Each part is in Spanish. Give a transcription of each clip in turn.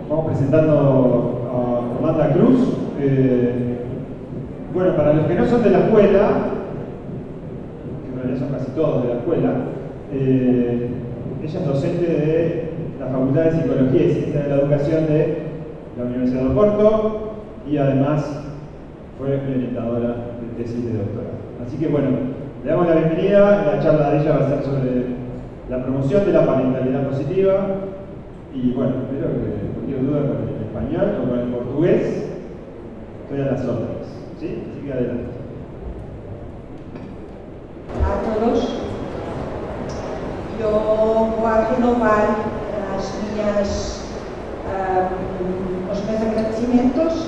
vamos presentando a Amanda Cruz. Bueno, para los que no son de la escuela, que en realidad son casi todos de la escuela, ella es docente de la Facultad de Psicología y Ciencias de la Educación de la Universidad de Oporto y además fue orientadora de tesis de doctorado. Así que bueno, le damos la bienvenida. La charla de ella va a ser sobre la promoción de la parentalidad positiva y bueno, espero que cualquier duda con el español o con el portugués estoy a las órdenes, ¿sí? Así que adelante. Hola a todos. Yo voy a renovar os meus agradecimientos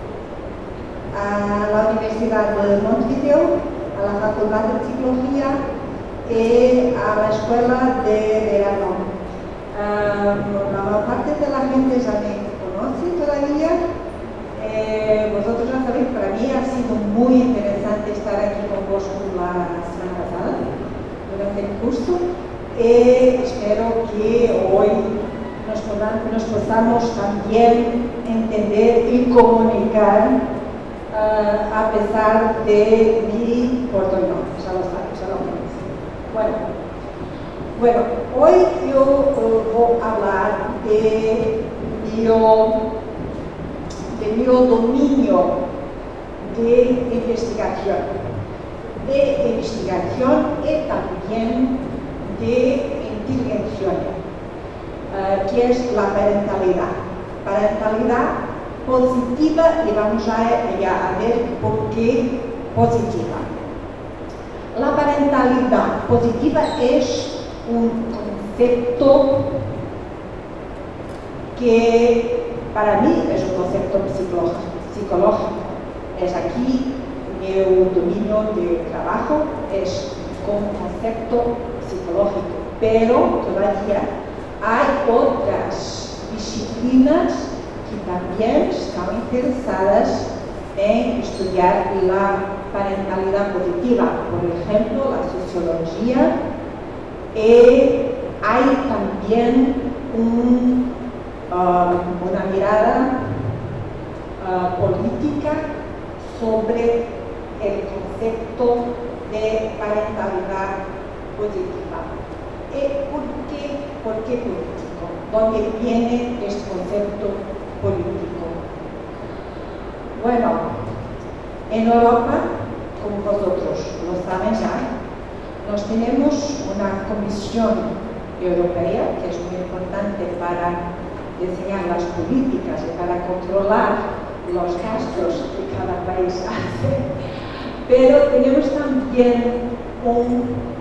a la Universidad de Montevideo, a la Facultad de Psicología y a la Escuela de Verano. La mayor parte de la gente ya me conoce todavía. Vosotros ya sabéis, para mí ha sido muy interesante estar aquí con vosotros la semana pasada, durante el curso. Espero que hoy nos podamos también entender y comunicar a pesar de mi portugués, ya lo sabes, ya lo conoces. Bueno, hoy yo voy a hablar de mi dominio de investigación y también de intervención. Que es la parentalidad. Parentalidad positiva y vamos a ver por qué positiva. La parentalidad positiva es un concepto que para mí es un concepto psicológico. Es aquí mi dominio de trabajo, es un concepto psicológico, pero todavía hay otras disciplinas que también están interesadas en estudiar la parentalidad positiva, por ejemplo, la sociología, y hay también una mirada política sobre el concepto de parentalidad positiva. ¿Por qué político? ¿Dónde viene este concepto político? Bueno, en Europa, como vosotros lo saben ya, tenemos una Comisión Europea que es muy importante para diseñar las políticas y para controlar los gastos que cada país hace, pero tenemos también un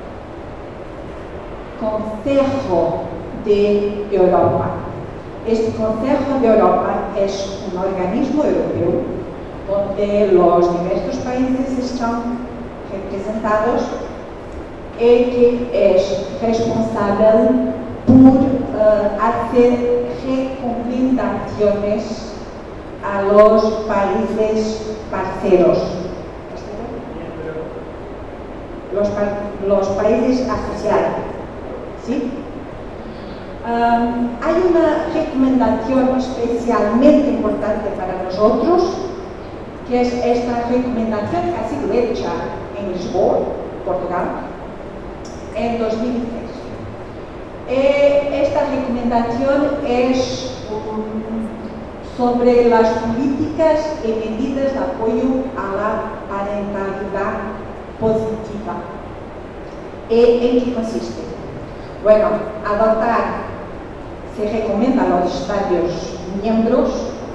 Consejo de Europa. Este Consejo de Europa es un organismo europeo donde los diversos países están representados y que es responsable por hacer recomendaciones a los países parceros, los países asociados. ¿Sí? Hay una recomendación especialmente importante para nosotros, que es esta recomendación que ha sido hecha en Lisboa, Portugal, en 2003. Esta recomendación es sobre las políticas y medidas de apoyo a la parentalidad positiva. ¿En qué consiste? Bueno, se recomienda a los Estados miembros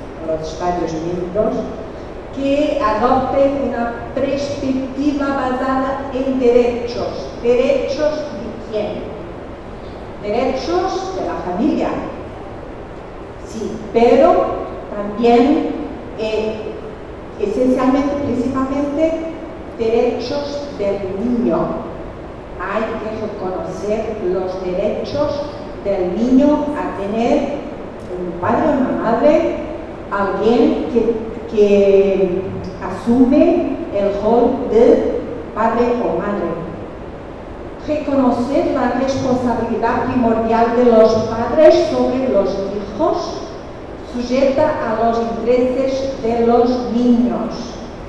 que adopten una perspectiva basada en derechos. ¿Derechos de quién? Derechos de la familia, sí, pero también, esencialmente, principalmente, derechos del niño. Hay que reconocer los derechos del niño a tener un padre o una madre, alguien que asume el rol de padre o madre. Reconocer la responsabilidad primordial de los padres sobre los hijos sujeta a los intereses de los niños.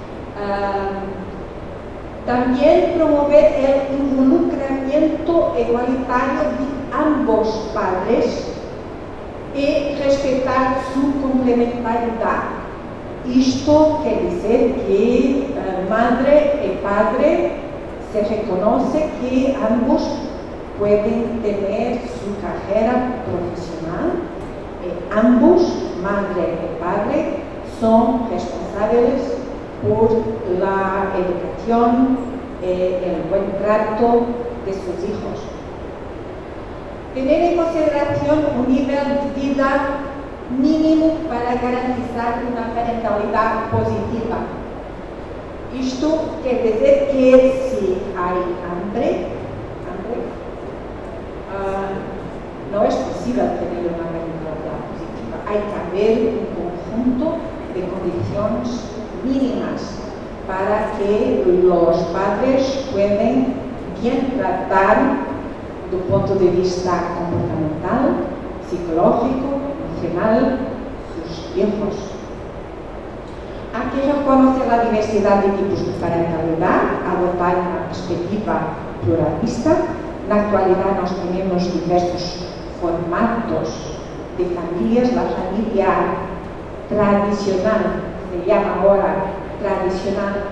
También promover el involucramiento igualitario de ambos padres y respetar su complementariedad. Esto quiere decir que madre y padre se reconoce que ambos pueden tener su carrera profesional y ambos, madre y padre, son responsables por la educación y el buen trato de sus hijos. Tener en consideración un nivel de vida mínimo para garantizar una parentalidad positiva. Esto quiere decir que si hay hambre, no es posible tener una parentalidad positiva. Hay que haber un conjunto de condiciones mínimas para que los padres puedan bien tratar do ponto de vista comportamental, psicológico, emocional, sus hijos. Hay que reconocer la diversidad de tipos de parentalidad, adoptar una perspectiva pluralista. En la actualidad nos tenemos diversos formatos de familias. La familia tradicional, se llama ahora tradicional,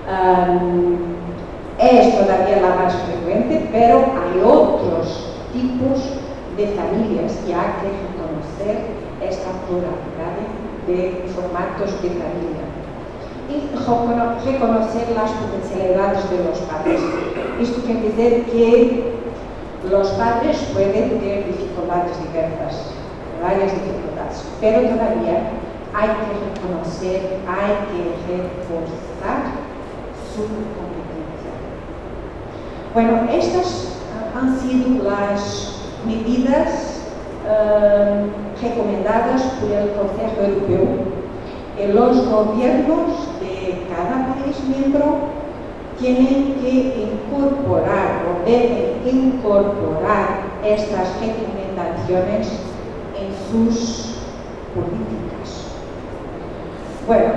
es todavía la más frecuente, pero hay otros tipos de familias y hay que reconocer esta pluralidad de formatos de familia y reconocer las potencialidades de los padres. Esto quiere decir que los padres pueden tener dificultades diversas, varias dificultades, pero todavía hay que reconocer, hay que reforzar su competencia. Bueno, estas han sido las medidas recomendadas por el Consejo Europeo. Los gobiernos de cada país miembro tienen que incorporar o deben incorporar estas recomendaciones en sus políticas. Bueno,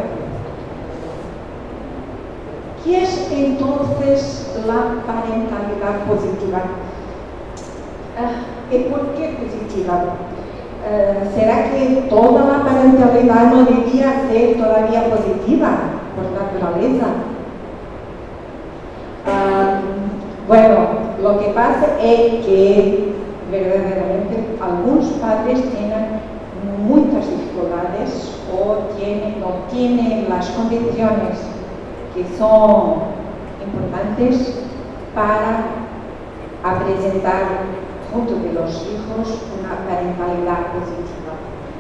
¿qué es entonces la parentalidad positiva? ¿Y por qué positiva? ¿Será que toda la parentalidad no debía ser todavía positiva por naturaleza? Bueno, lo que pasa es que verdaderamente algunos padres tienen muchas dificultades o no tienen las condiciones que son importantes para presentar junto de los hijos una parentalidad positiva.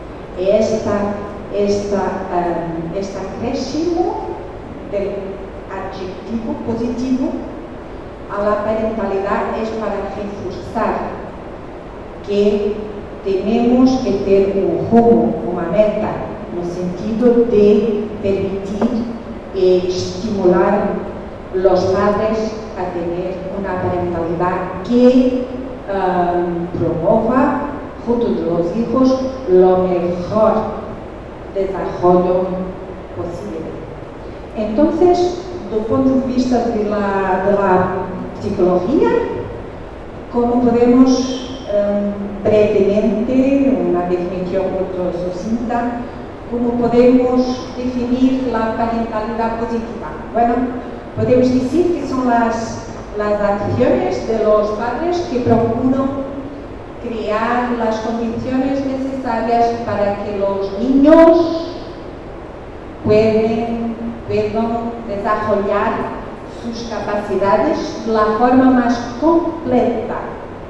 Este crecimiento del adjetivo positivo a la parentalidad es para reforzar que tenemos que tener un rumbo, una meta, en el sentido de permitir y estimular los padres a tener una parentalidad que promueva junto de los hijos lo mejor desarrollo posible. Entonces, desde el punto de vista de la psicología, ¿cómo podemos brevemente, una definición muy sucinta, cómo podemos definir la parentalidad positiva? Bueno, podemos decir que son las acciones de los padres que procuran crear las condiciones necesarias para que los niños puedan desarrollar sus capacidades de la forma más completa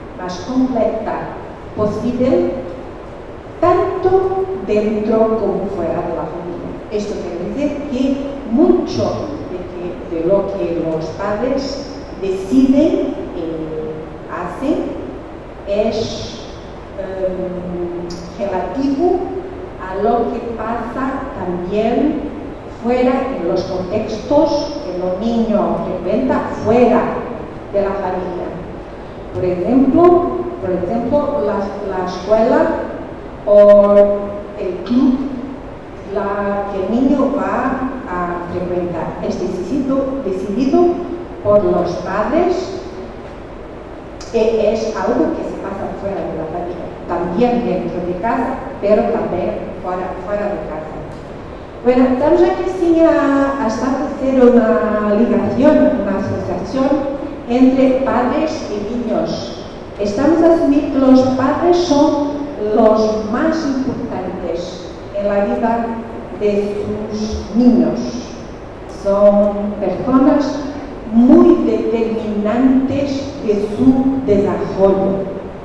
posible, tanto dentro como fuera de la familia. Esto quiere decir que mucho de lo que los padres deciden y hacen es relativo a lo que pasa también fuera, en los contextos que los niños frecuentan fuera de la familia. Por ejemplo, la escuela o el club que el niño va a frecuentar. Es decidido por los padres, es algo que se pasa fuera de la familia, también dentro de casa, pero también fuera de casa. Bueno, estamos aquí a establecer una ligación, una asociación entre padres y niños. Estamos a asumir que los padres son los más importantes en la vida de sus niños. Son personas muy determinantes de su desarrollo.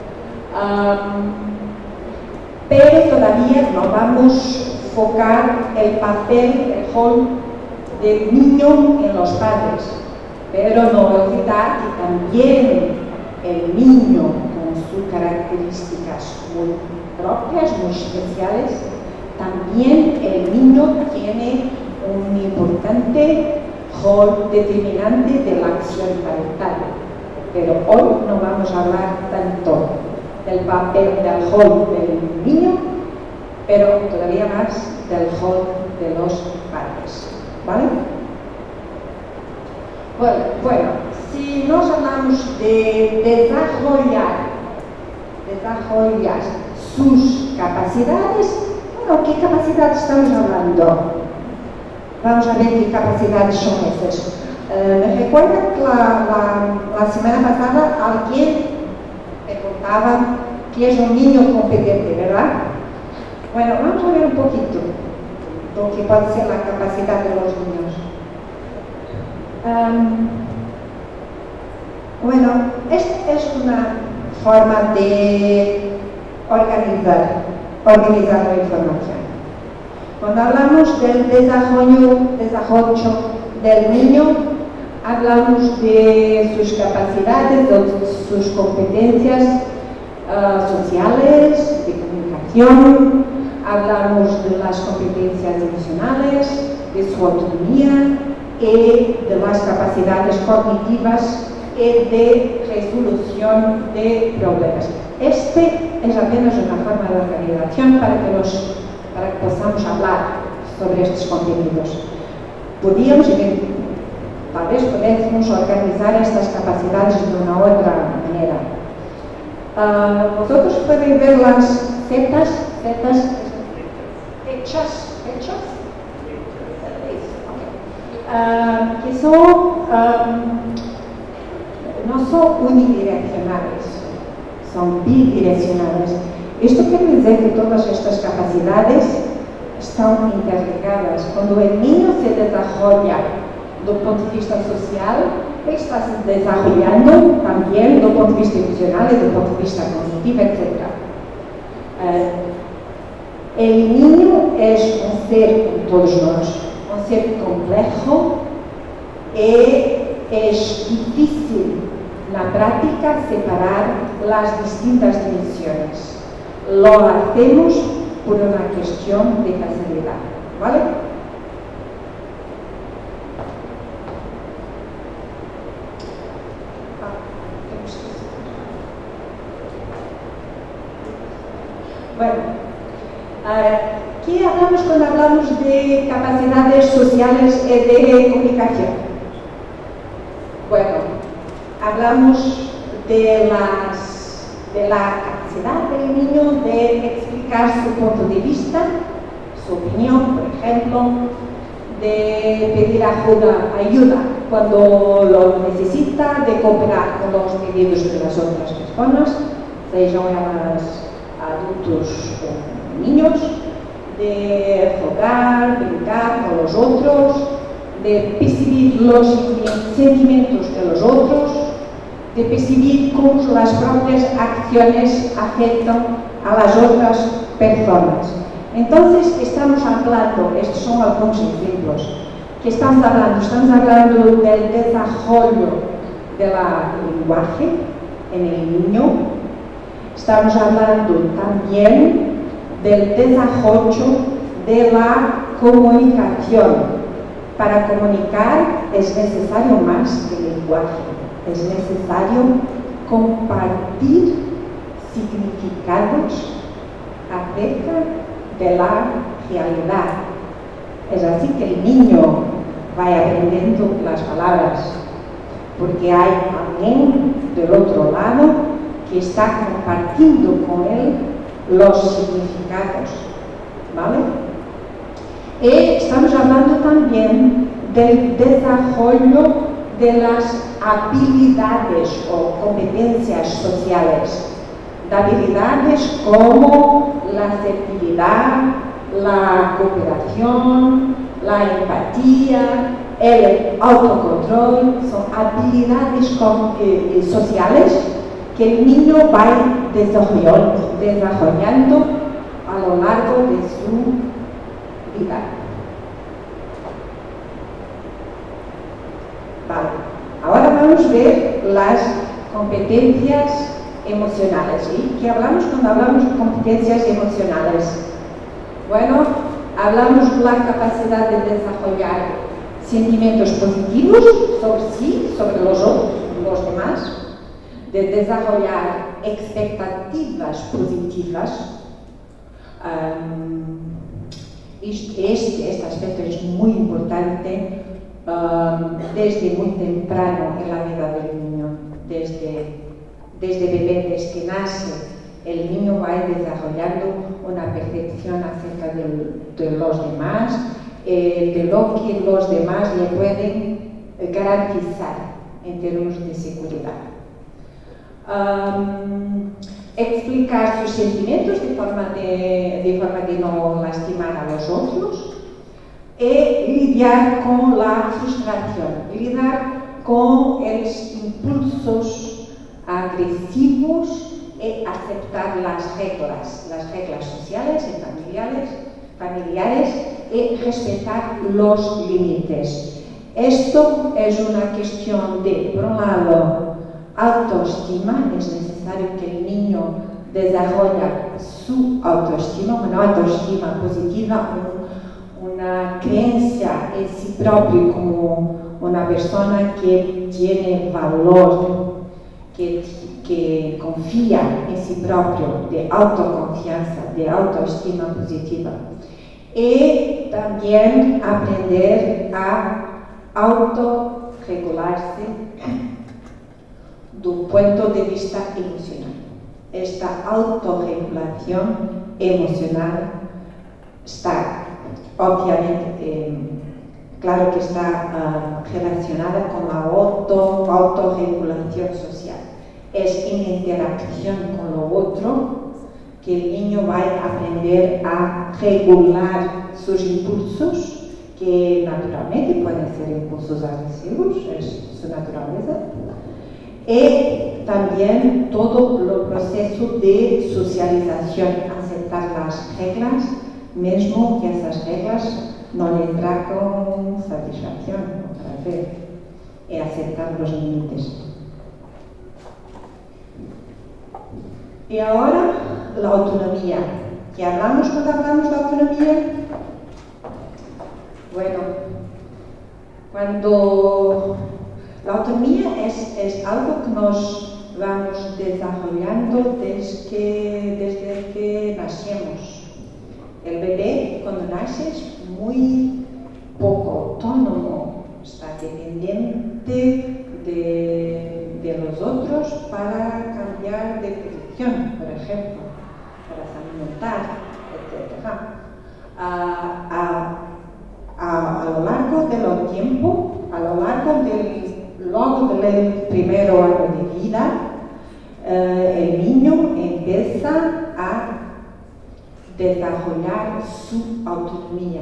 Pero todavía no vamos a enfocar el papel, el rol del niño en los padres. Pero no olvidar que también el niño, con sus características muy propias, muy especiales, también el niño tiene un importante rol determinante de la acción parental. Pero hoy no vamos a hablar tanto del papel del rol del niño, pero todavía más del rol de los padres. ¿Vale? Bueno, si nos hablamos de desarrollar sus capacidades, bueno, ¿qué capacidades estamos hablando? Vamos a ver qué capacidades son esas. Me recuerda que la semana pasada alguien me contaba que es un niño competente, ¿verdad? Bueno, vamos a ver un poquito lo que puede ser la capacidad de los niños. Bueno, esta es una forma de organizar la información. Cuando hablamos del desarrollo del niño, hablamos de sus capacidades, de sus competencias sociales, de comunicación, hablamos de las competencias emocionales, de su autonomía y de las capacidades cognitivas y de resolución de problemas. Este es apenas una forma de organización para que possamos hablar sobre estes contenidos. Talvez pudéssemos organizar estas capacidades de una otra manera. Vosotros pueden ver las setas hechas, que no son unidireccionales, son bidireccionales. Esto quiere decir que todas estas capacidades están interligadas. Cuando el niño se desarrolla do ponto de vista social, está se desarrollando también do ponto de vista emocional y do ponto de vista cognitivo, etc. El niño es un ser, como todos nós, un ser complejo y es difícil na práctica separar las distintas dimensiones. Lo hacemos por una cuestión de facilidad, ¿vale? Bueno, ¿qué hablamos cuando hablamos de capacidades sociales y de comunicación? Bueno, hablamos de la capacidad del niño de explicar su punto de vista, su opinión, por ejemplo, de pedir ayuda cuando lo necesita, de cooperar con los pedidos de las otras personas, sean ellas adultos o niños, de jugar, brincar con los otros, de percibir los sentimientos de los otros, de percibir cómo las propias acciones afectan a las otras personas. Entonces, estamos hablando, estos son algunos ejemplos, que estamos hablando del desarrollo del lenguaje en el niño, estamos hablando también del desarrollo de la comunicación. Para comunicar es necesario más que lenguaje, es necesario compartir significados acerca de la realidad, es así que el niño va aprendiendo las palabras, porque hay alguien del otro lado que está compartiendo con él los significados, ¿vale? Y estamos hablando también del desarrollo de las habilidades o competencias sociales, de habilidades como la asertividad, la cooperación, la empatía, el autocontrol, son habilidades sociales que el niño va desarrollando a lo largo de su vida. Vale. Ahora vamos a ver las competencias emocionales. ¿Sí? ¿Qué hablamos cuando hablamos de competencias emocionales? Bueno, hablamos de la capacidad de desarrollar sentimientos positivos sobre sí, sobre los otros, los demás, de desarrollar expectativas positivas. Este aspecto es muy importante desde muy temprano en la vida del niño, desde bebé, desde que nace. El niño va desarrollando una percepción acerca de los demás, de lo que los demás le pueden garantizar en términos de seguridad. Explicar sus sentimientos de forma de no lastimar a los otros y lidiar con la frustración, lidiar con los impulsos agresivos y aceptar las reglas sociales y familiares y respetar los límites. Esto es una cuestión de, por un lado, autoestima. Es necesario que el niño desarrolle su autoestima, una autoestima positiva, una creencia en sí propio como una persona que tiene valor, que confía en sí propio, de autoconfianza, de autoestima positiva. Y también aprender a autorregularse do punto de vista emocional. Esta autorregulación emocional está, obviamente, claro que está relacionada con la autorregulación social. Es en interacción con lo otro que el niño va a aprender a regular sus impulsos, que naturalmente pueden ser impulsos agresivos, es su naturaleza. Y también todo el proceso de socialización, aceptar las reglas, mismo que esas reglas no le traen satisfacción otra vez, y aceptar los límites. Y ahora la autonomía. ¿Qué hablamos cuando hablamos de autonomía? Bueno, cuando la autonomía es algo que nos vamos desarrollando desde que nacemos. El bebé, cuando nace, es muy poco autónomo, está dependiente de los otros para cambiar de posición, por ejemplo, para se alimentar, etc. A lo largo del tiempo, a lo largo luego del primer año de vida, el niño empieza a desarrollar su autonomía,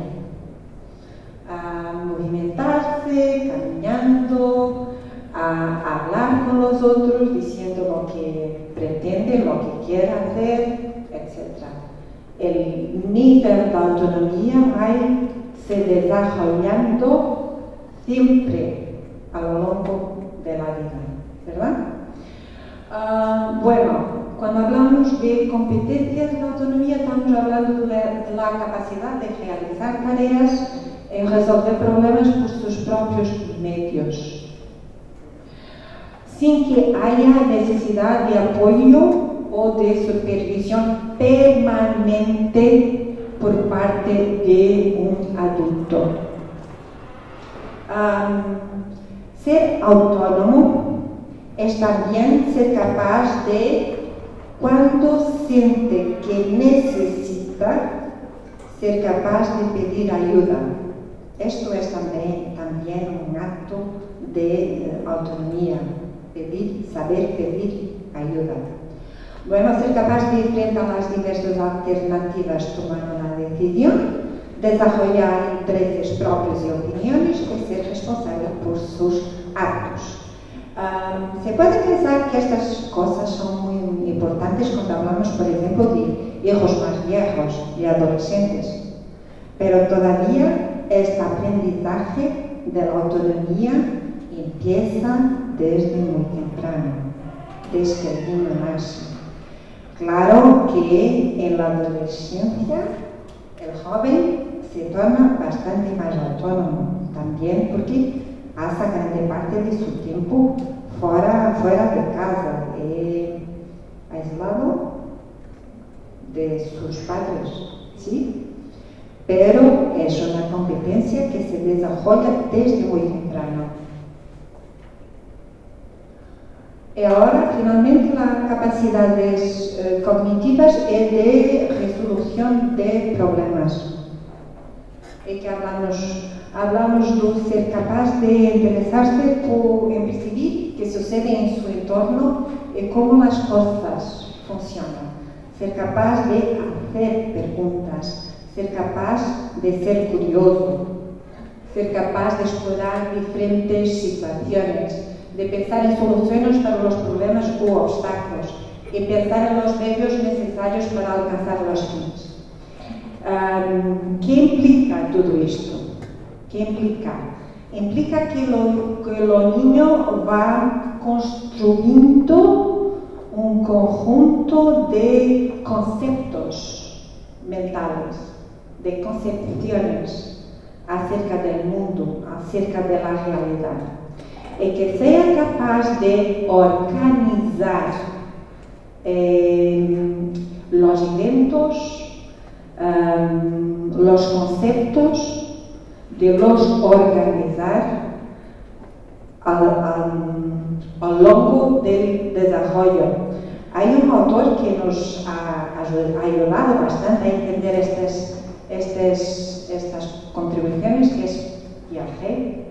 a movimentarse, caminando, a hablar con los otros, diciendo lo que pretende, lo que quiere hacer, etc. El nivel de autonomía va se desarrollando siempre a lo largo de la vida, ¿verdad? Bueno, cuando hablamos de competencias de autonomía, estamos hablando de la capacidad de realizar tareas y resolver problemas por sus propios medios, sin que haya necesidad de apoyo o de supervisión permanente por parte de un adulto. Ser autónomo es también ser capaz de, cuando siente que necesita, ser capaz de pedir ayuda. Esto es también un acto de autonomía, saber pedir ayuda. Bueno, ser capaz de enfrentar las diversas alternativas, tomar una decisión, desarrollar intereses propios y opiniones y ser responsable por sus actos. Se puede pensar que estas cosas son muy importantes cuando hablamos, por ejemplo, de hijos más viejos y adolescentes, pero todavía este aprendizaje de la autonomía empieza desde muy temprano, desde que el niño nace. Claro que en la adolescencia el joven se torna bastante más autónomo, también porque pasa grande parte de su tiempo fuera de casa, aislado de sus padres, ¿sí? Pero es una competencia que se desarrolla desde muy temprano. Y ahora, finalmente, las capacidades cognitivas es de resolución de problemas. Y que hablamos de ser capaz de interesarse en percibir qué sucede en su entorno y cómo las cosas funcionan. Ser capaz de hacer preguntas, ser capaz de ser curioso, ser capaz de explorar diferentes situaciones, de pensar en soluciones para los problemas u obstáculos y pensar en los medios necesarios para alcanzar los fines. ¿Qué implica todo esto? ¿Qué implica? Implica que el niño va construyendo un conjunto de conceptos mentales, de concepciones acerca del mundo, acerca de la realidad, y que sea capaz de organizar los eventos, los conceptos, de los organizar al longo del desarrollo. Hay un autor que nos ha ayudado bastante a entender estas contribuciones, que es Piaget,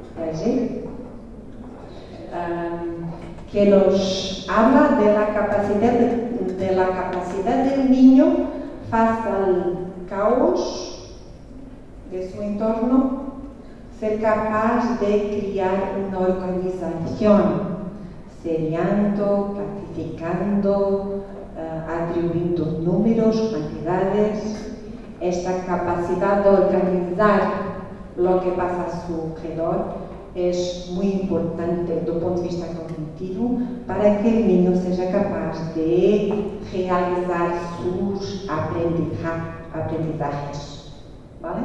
que nos habla de la capacidad del niño face al caos de su entorno, ser capaz de crear una organización, seriando, clasificando, atribuyendo números, cantidades. Esta capacidad de organizar lo que pasa a su alrededor es muy importante desde el punto de vista cognitivo para que el niño sea capaz de realizar sus aprendizajes. ¿Vale?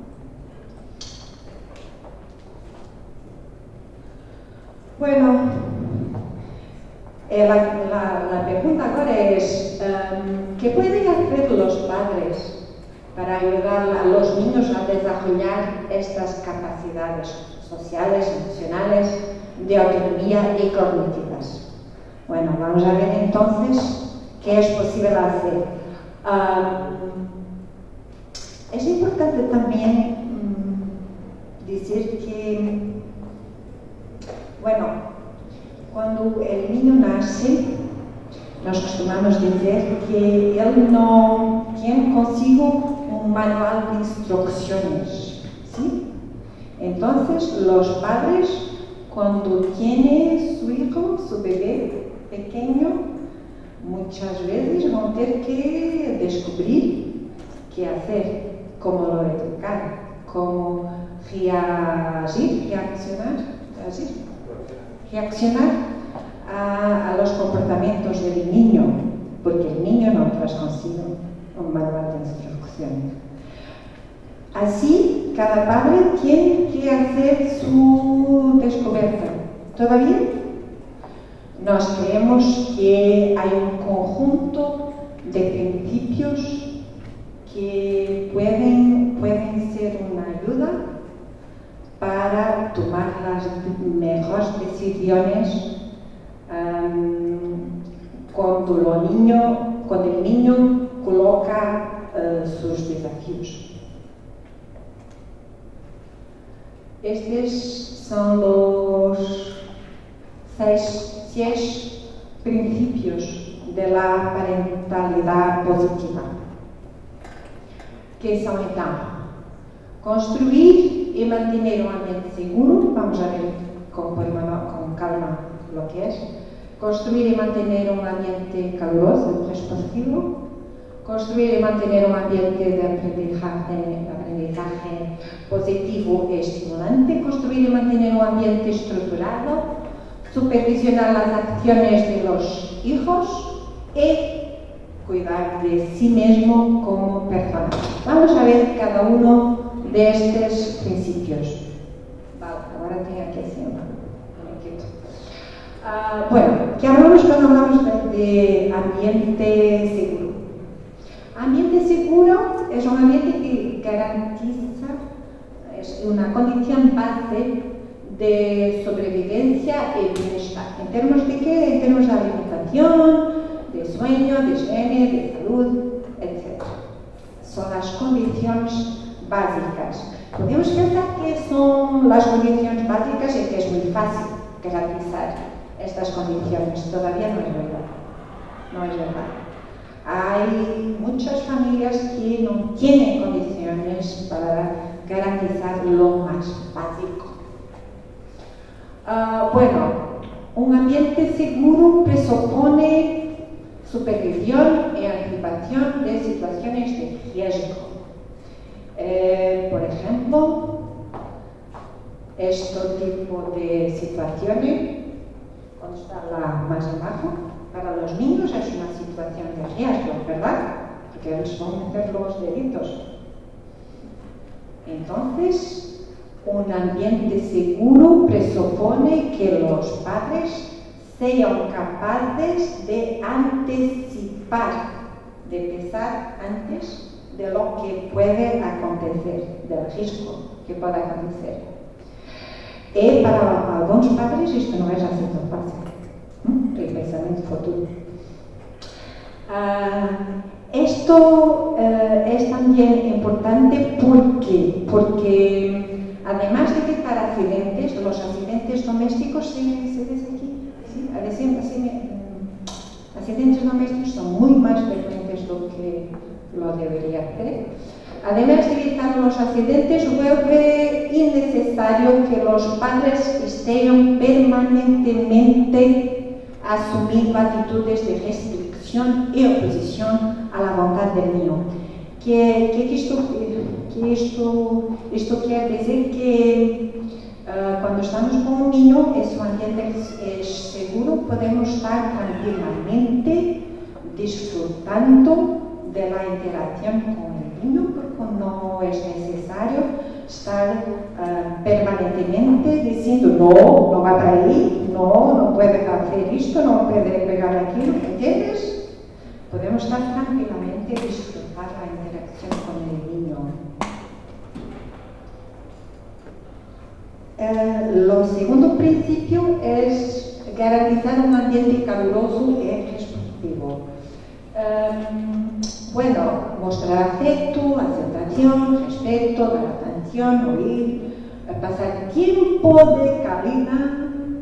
Bueno, la pregunta ahora es, ¿qué pueden hacer los padres para ayudar a los niños a desarrollar estas capacidades sociales, emocionales, de autonomía y cognitivas? Bueno, vamos a ver entonces qué es posible hacer. Es importante también decir que, bueno, cuando el niño nace, nos acostumbramos decir que él no tiene consigo un manual de instrucciones, ¿sí? Entonces, los padres, cuando tiene su hijo, su bebé pequeño, muchas veces van a tener que descubrir qué hacer, cómo lo educar, cómo reaccionar a los comportamientos del niño, porque el niño no trae consigo un manual de instrucciones. Así, cada padre tiene que hacer su descubierta. ¿Todavía? Nos creemos que hay un conjunto de principios que pueden ser una ayuda para tomar las mejores decisiones cuando el niño coloca sus desafíos. Estos son los 6 principios de la parentalidad positiva, que son entonces construir y mantener un ambiente seguro. Vamos a ver con calma lo que es. Construir y mantener un ambiente caluroso, responsivo. Construir y mantener un ambiente de aprendizaje positivo y estimulante. Construir y mantener un ambiente estructurado. Supervisionar las acciones de los hijos y cuidar de sí mismo como persona. Vamos a ver cada uno de estos principios. Vale, ahora tengo que hacer bueno, ¿qué hablamos cuando hablamos de ambiente seguro? Ambiente seguro es un ambiente que garantiza, es una condición base de sobrevivencia y bienestar. ¿En términos de qué? En términos de alimentación, de sueño, de higiene, de salud, etc. Son las condiciones básicas. Podemos pensar que son las condiciones básicas y que es muy fácil garantizar estas condiciones. Todavía no es verdad. No es verdad. Hay muchas familias que no tienen condiciones para garantizar lo más básico. Bueno, un ambiente seguro presupone supervisión y anticipación de situaciones de riesgo. Por ejemplo, este tipo de situaciones, cuando está la más abajo, para los niños es una situación de riesgo, ¿verdad? Porque ellos van a hacer los delitos. Entonces, un ambiente seguro presupone que los padres sean capaces de anticipar, de pensar antes de lo que puede acontecer, del riesgo que pueda acontecer. Y para algunos padres esto no es así tan fácil, el pensamiento futuro. Esto es también importante porque además de evitar accidentes, los accidentes domésticos, ¿se dice aquí? ¿Sí? Accidentes domésticos son muy más frecuentes de lo que lo debería hacer. Además de evitar los accidentes, vuelve innecesario que los padres estén permanentemente asumiendo actitudes de restricción y oposición a la voluntad del niño. Esto quiere decir que cuando estamos con un niño, su ambiente es seguro, podemos estar tranquilamente disfrutando de la interacción con el niño, porque no es necesario estar permanentemente diciendo no va para ahí, no puede hacer esto, no puede pegar aquello, ¿entiendes? Podemos estar tranquilamente disfrutar la interacción con el niño. Lo segundo principio es garantizar un ambiente caluroso y responsivo. Bueno, mostrar afecto, aceptación, respeto, dar atención, oír, pasar tiempo de calidad,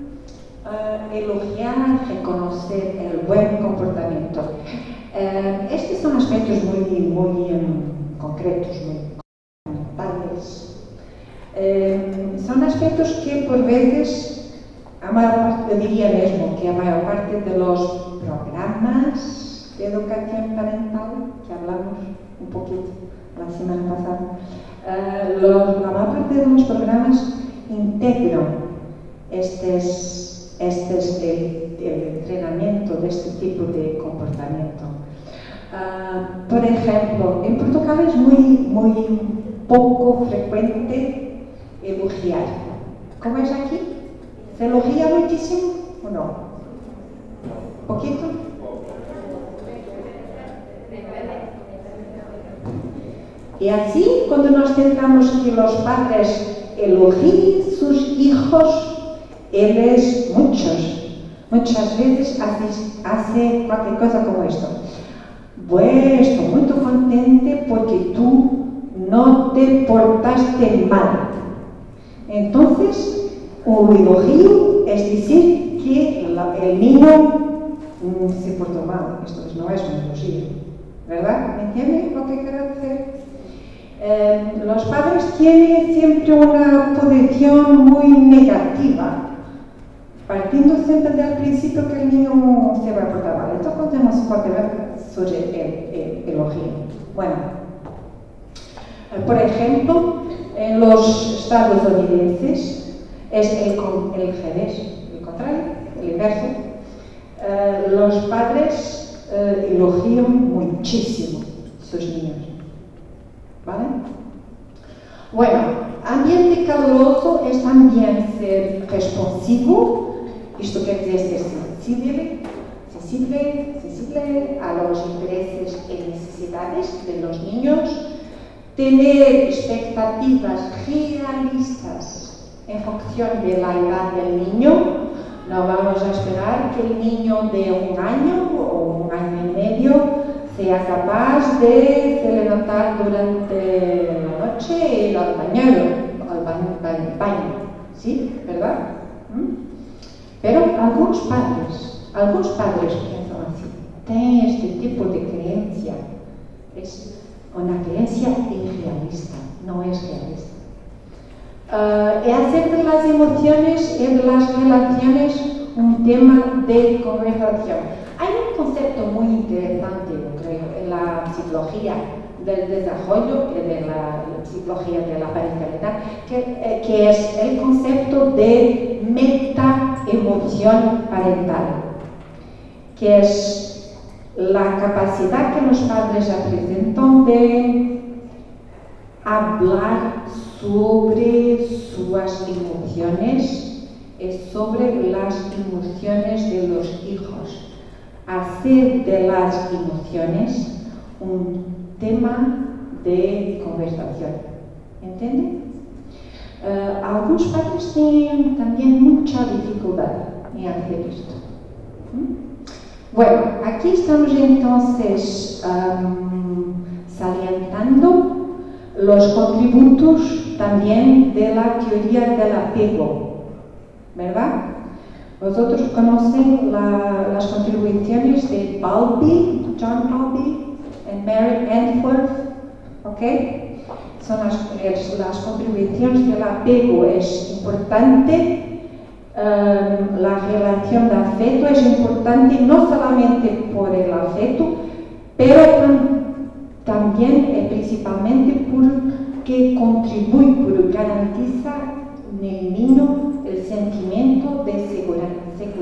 elogiar, reconocer el buen comportamiento. Estos son aspectos muy concretos, muy tales. Son aspectos que por veces, a mayor parte, yo diría mismo que a mayor parte de los programas de educación parental, que hablamos un poquito la semana pasada, la mayor parte de los programas integran el entrenamiento de este tipo de comportamiento. Por ejemplo, en Portugal es muy poco frecuente elogiar. ¿Cómo es aquí? ¿Se elogia muchísimo o no? ¿Poquito? Y así, cuando nos centramos que los padres elogien sus hijos, ellos muchas veces hacen cualquier cosa como esto. Bueno, estoy muy contente porque tú no te portaste mal. Entonces, un elogio es decir que el niño se portó mal. Esto no es un elogio, ¿verdad? ¿Me entienden lo que quiero decir? Los padres tienen siempre una posición muy negativa, partiendo siempre del principio que el niño se va a portar mal. Entonces, contemos un poco sobre el elogio. Bueno, por ejemplo, en los estadounidenses es el revés, el contrario, el inverso. Los padres elogian muchísimo a sus niños. ¿Vale? Bueno, ambiente caluroso es también ser responsivo, esto quiere decir ser sensible a los intereses y necesidades de los niños, tener expectativas realistas en función de la edad del niño. No vamos a esperar que el niño de 1 año o 1 año y medio sea capaz de se levantar durante la noche y ir al baño, ¿sí? ¿Verdad? Pero algunos padres piensan así, tienen este tipo de creencia, es una creencia irrealista, no es realista. Y hacer de las emociones y de las relaciones un tema de conversación. Hay un concepto muy interesante, yo creo, en la psicología del desarrollo y de la psicología de la parentalidad, que es el concepto de meta-emoción parental, que es la capacidad que los padres presentan de hablar sobre sus emociones y sobre las emociones de los hijos. Hacer de las emociones un tema de conversación. ¿Entienden? Algunos padres tienen también mucha dificultad en hacer esto. Bueno, aquí estamos entonces salientando los contributos también de la teoría del apego, ¿verdad? Vosotros conocen las contribuciones de Bowlby, John Bowlby y Mary Ainsworth, ¿ok? Son las contribuciones del apego. Es importante, la relación de afecto es importante no solamente por el afecto, pero también y principalmente porque contribuye, porque garantiza en el niño el sentimiento de seguridad.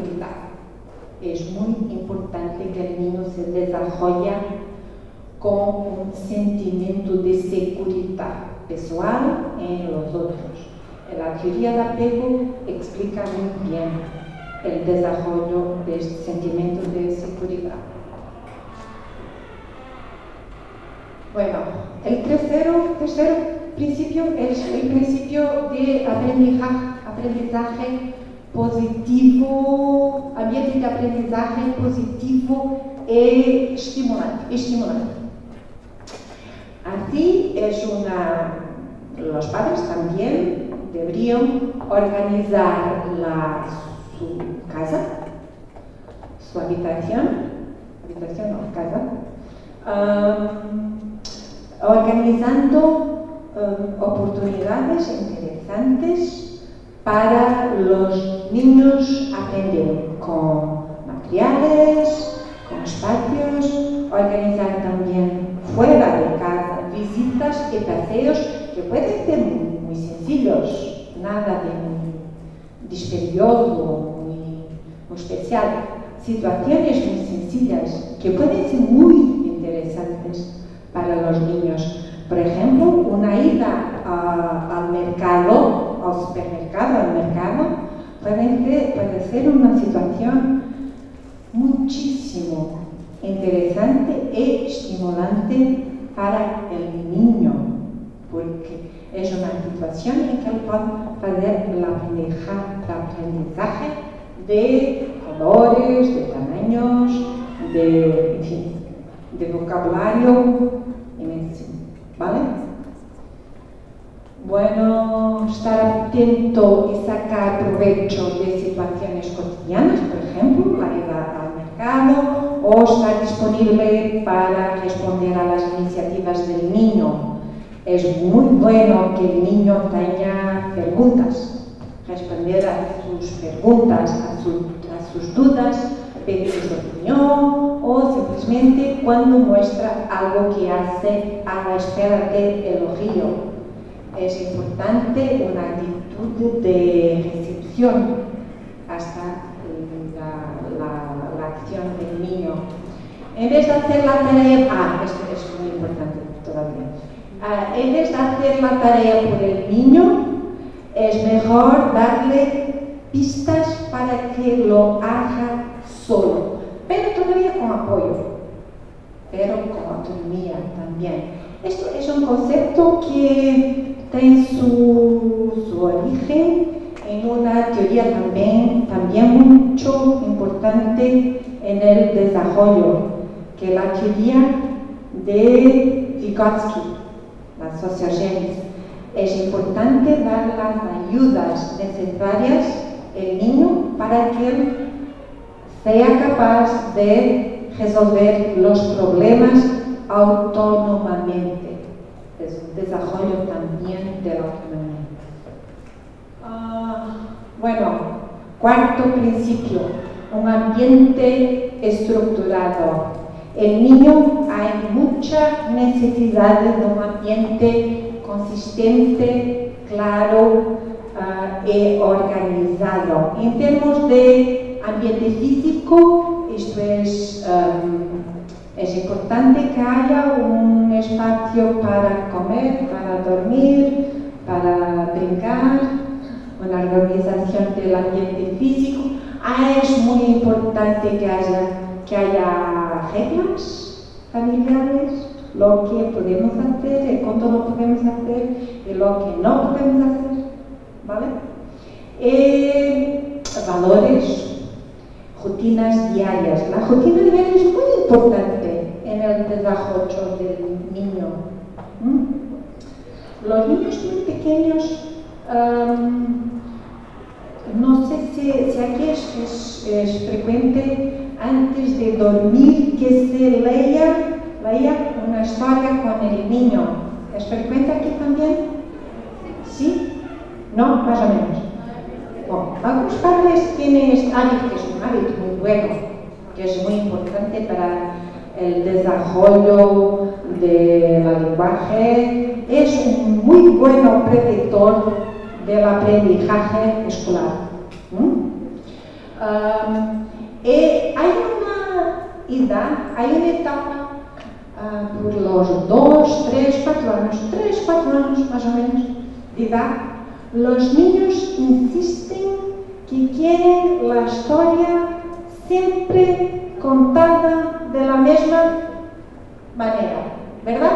Es muy importante que el niño se desarrolle con un sentimiento de seguridad personal en los otros. La teoría del apego explica muy bien el desarrollo de este sentimiento de seguridad. Bueno, el tercer principio es el principio de aprendizaje positivo, ambiente de aprendizaje positivo y estimulante. Así los padres también deberían organizar su casa, su habitación o casa, organizando oportunidades interesantes para los niños aprender con materiales, con espacios, organizar también fuera de casa visitas y paseos que pueden ser muy sencillos, nada de muy dispendioso, muy especial, situaciones muy sencillas que pueden ser muy interesantes para los niños. Por ejemplo, una ida al mercado, al supermercado, al mercado, puede ser una situación muchísimo interesante y estimulante para el niño. porque es una situación en que pueden hacer el aprendizaje de colores, de tamaños, en fin, de vocabulario, ¿vale? Bueno, estar atento y sacar provecho de situaciones cotidianas, por ejemplo, la ida al mercado, o estar disponible para responder a las iniciativas del niño. Es muy bueno que el niño tenga preguntas, responder a sus preguntas, a sus dudas, pedir su opinión o simplemente cuando muestra algo que hace a la espera del elogio. Es importante una actitud de recepción hasta la acción del niño. En vez de hacer la tarea, esto es muy importante todavía, en vez de hacer la tarea por el niño, es mejor darle pistas para que lo haga solo, pero todavía con apoyo, pero con autonomía también. Esto es un concepto que tiene su origen en una teoría también mucho importante en el desarrollo, que es la teoría de Vygotsky, la sociogénesis. Es importante dar las ayudas necesarias al niño para que él sea capaz de resolver los problemas autónomamente. Es un desarrollo también de la autonomía. Bueno, cuarto principio, un ambiente estructurado. El niño hay mucha necesidad de un ambiente consistente, claro y organizado. En términos de ambiente físico, esto es importante que haya un espacio para comer, para dormir, para brincar, una organización del ambiente físico. Es muy importante que haya reglas familiares, lo que podemos hacer y cuánto no podemos hacer y lo que no podemos hacer, ¿vale? Valores, rutinas diarias. La rutina diaria es muy importante en el desarrollo del niño. Los niños muy pequeños, no sé si aquí es frecuente antes de dormir que se lea una historia con el niño. ¿Es frecuente aquí también? ¿Sí? ¿No? Más o menos. Bueno, algunos padres tienen este hábito, que es un hábito muy bueno, que es muy importante para el desarrollo del lenguaje. Es un muy buen predictor del aprendizaje escolar. Hay una etapa por los 2, 3, 4 años más o menos de edad. Los niños insisten que quieren la historia siempre contada de la misma manera, ¿verdad?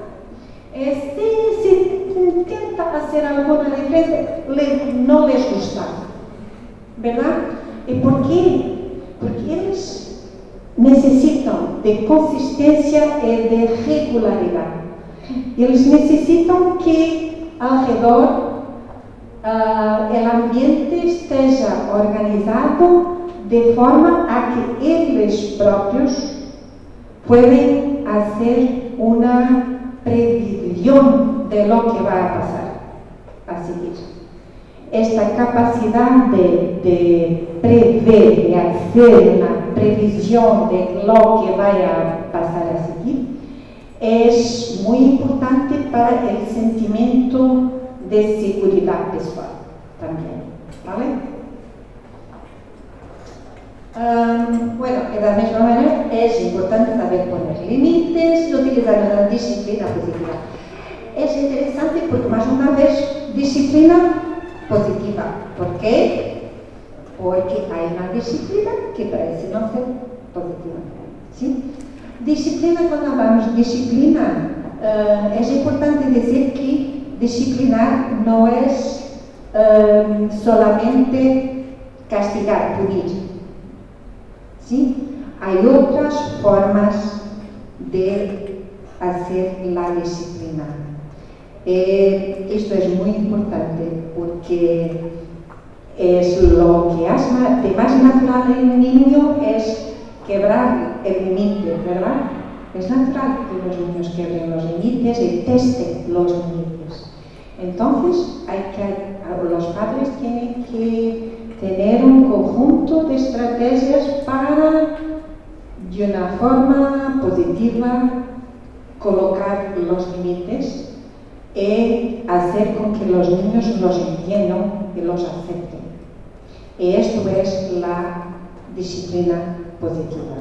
Si se intenta hacer alguna diferencia, no les gusta, ¿verdad? ¿Y por qué? Porque ellos necesitan de consistencia y de regularidad. Ellos necesitan que alrededor el ambiente esté organizado de forma a que ellos propios pueden hacer una previsión de lo que va a pasar a seguir. Esta capacidad de prever, de hacer una previsión de lo que vaya a pasar a seguir, es muy importante para el sentimiento de seguridad pessoal también, ¿vale? Bueno, de la misma manera es importante saber poner límites y utilizar una disciplina positiva. Es interesante porque más una vez disciplina positiva. ¿Por qué? Porque hay una disciplina que parece no ser positiva, ¿sí? Disciplina, cuando hablamos de disciplina, es importante decir que disciplinar no es solamente castigar, punir. ¿Sí? Hay otras formas de hacer la disciplina. Esto es muy importante porque es lo que hace de más natural en un niño es quebrar el límite, ¿verdad? Es natural que los niños quebren los límites y testen los límites. Entonces, los padres tienen que tener un conjunto de estrategias para, de una forma positiva, colocar los límites y hacer con que los niños los entiendan y los acepten. Y esto es la disciplina positiva.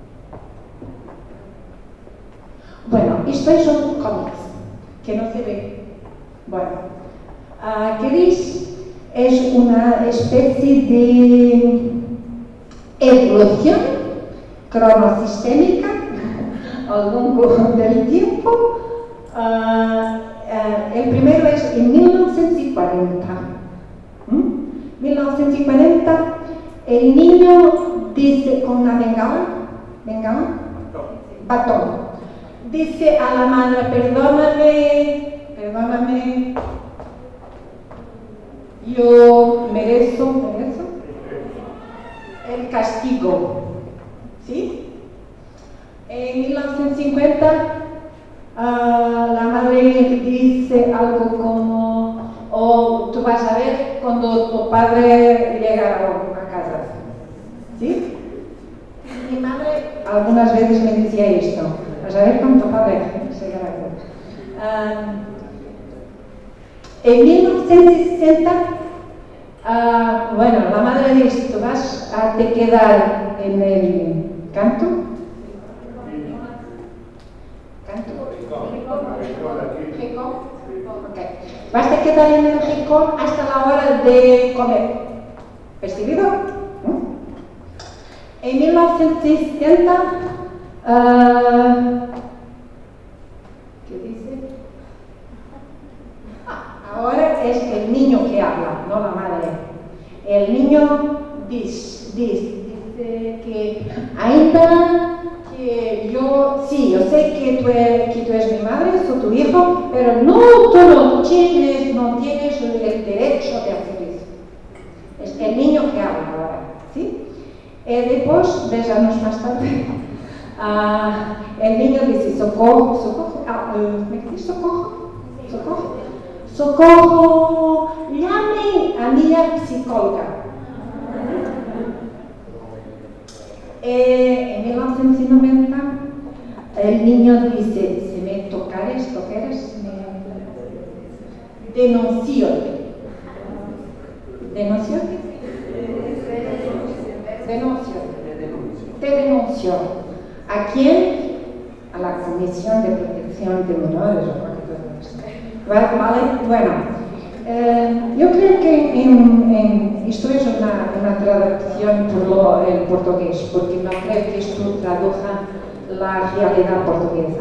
Bueno, esto son cómics, que no se ve. Bueno, ¿queréis? Es una especie de evolución cronosistémica a lo largo del tiempo. El primero es en 1940. 1940, el niño dice con una bengala, batón. Dice a la madre, perdóname, yo merezco el castigo. ¿Sí? En 1950, la madre dice algo como, tú vas a ver cuando tu padre llega a casa. ¿Sí? Mi madre algunas veces me decía esto. Vas a ver con tu padre llegará a casa. En 1960, bueno, la madre dice, tú vas a te quedar en el canto. Okay. Vas a quedar en el rincón hasta la hora de comer. ¿Percibido? En 1960, ¿qué dice? Ahora es el niño que habla, no la madre. El niño dice que ainda que yo sé que tú eres mi madre, soy tu hijo, pero tú no tienes el derecho de hacer eso. Es el niño que habla ahora, ¿sí? Después, 10 años más tarde, el niño dice, socorro, llame a mi psicóloga. En 1990, el niño dice, si me tocares, denuncio. Te denuncio. ¿A quién? A la Comisión de Protección de Menores. ¿Vale? Bueno, yo creo que esto es una traducción por el portugués, porque no creo que esto traduzca la realidad portuguesa.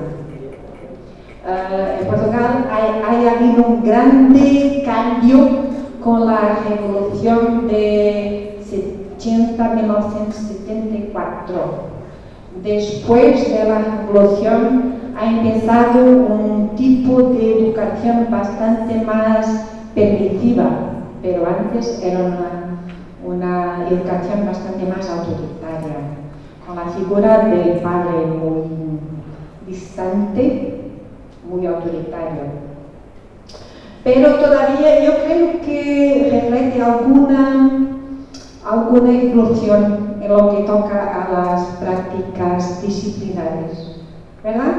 En Portugal ha habido un grande cambio con la revolución de 1974. Después de la revolución ha empezado un tipo de educación bastante más permisiva, pero antes era una educación bastante más autoritaria, con la figura del padre muy distante, muy autoritario. Pero todavía yo creo que refleja alguna evolución en lo que toca a las prácticas disciplinarias, ¿verdad?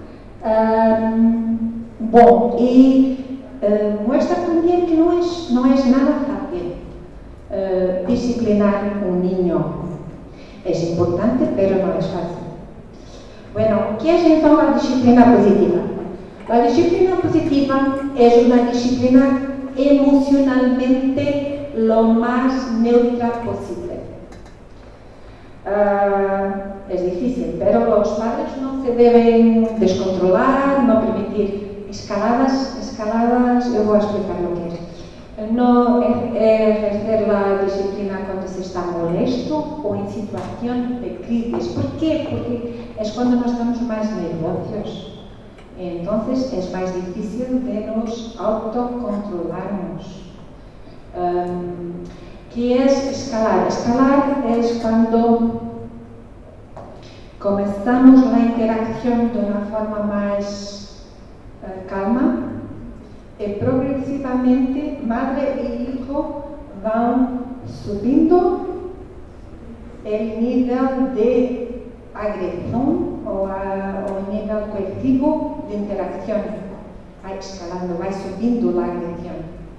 Bueno, y muestra también que no es nada fácil disciplinar un niño. Es importante, pero no es fácil. Bueno, ¿qué es entonces la disciplina positiva? La disciplina positiva es una disciplina emocionalmente lo más neutra posible. Es difícil, pero los padres no se deben descontrolar, no permitir decir, escaladas, eu vou explicar lo que es. No ejercer la disciplina cuando se está molesto o en situación de crisis. ¿Por qué? Porque es cuando nos estamos más nerviosos. Entonces es más difícil de nos autocontrolarnos. ¿Qué es escalar? Escalar es cuando comenzamos la interacción de una forma más calma y progresivamente madre e hijo van subiendo el nivel de agresión o el nivel colectivo de interacción. Va escalando, va subiendo la agresión,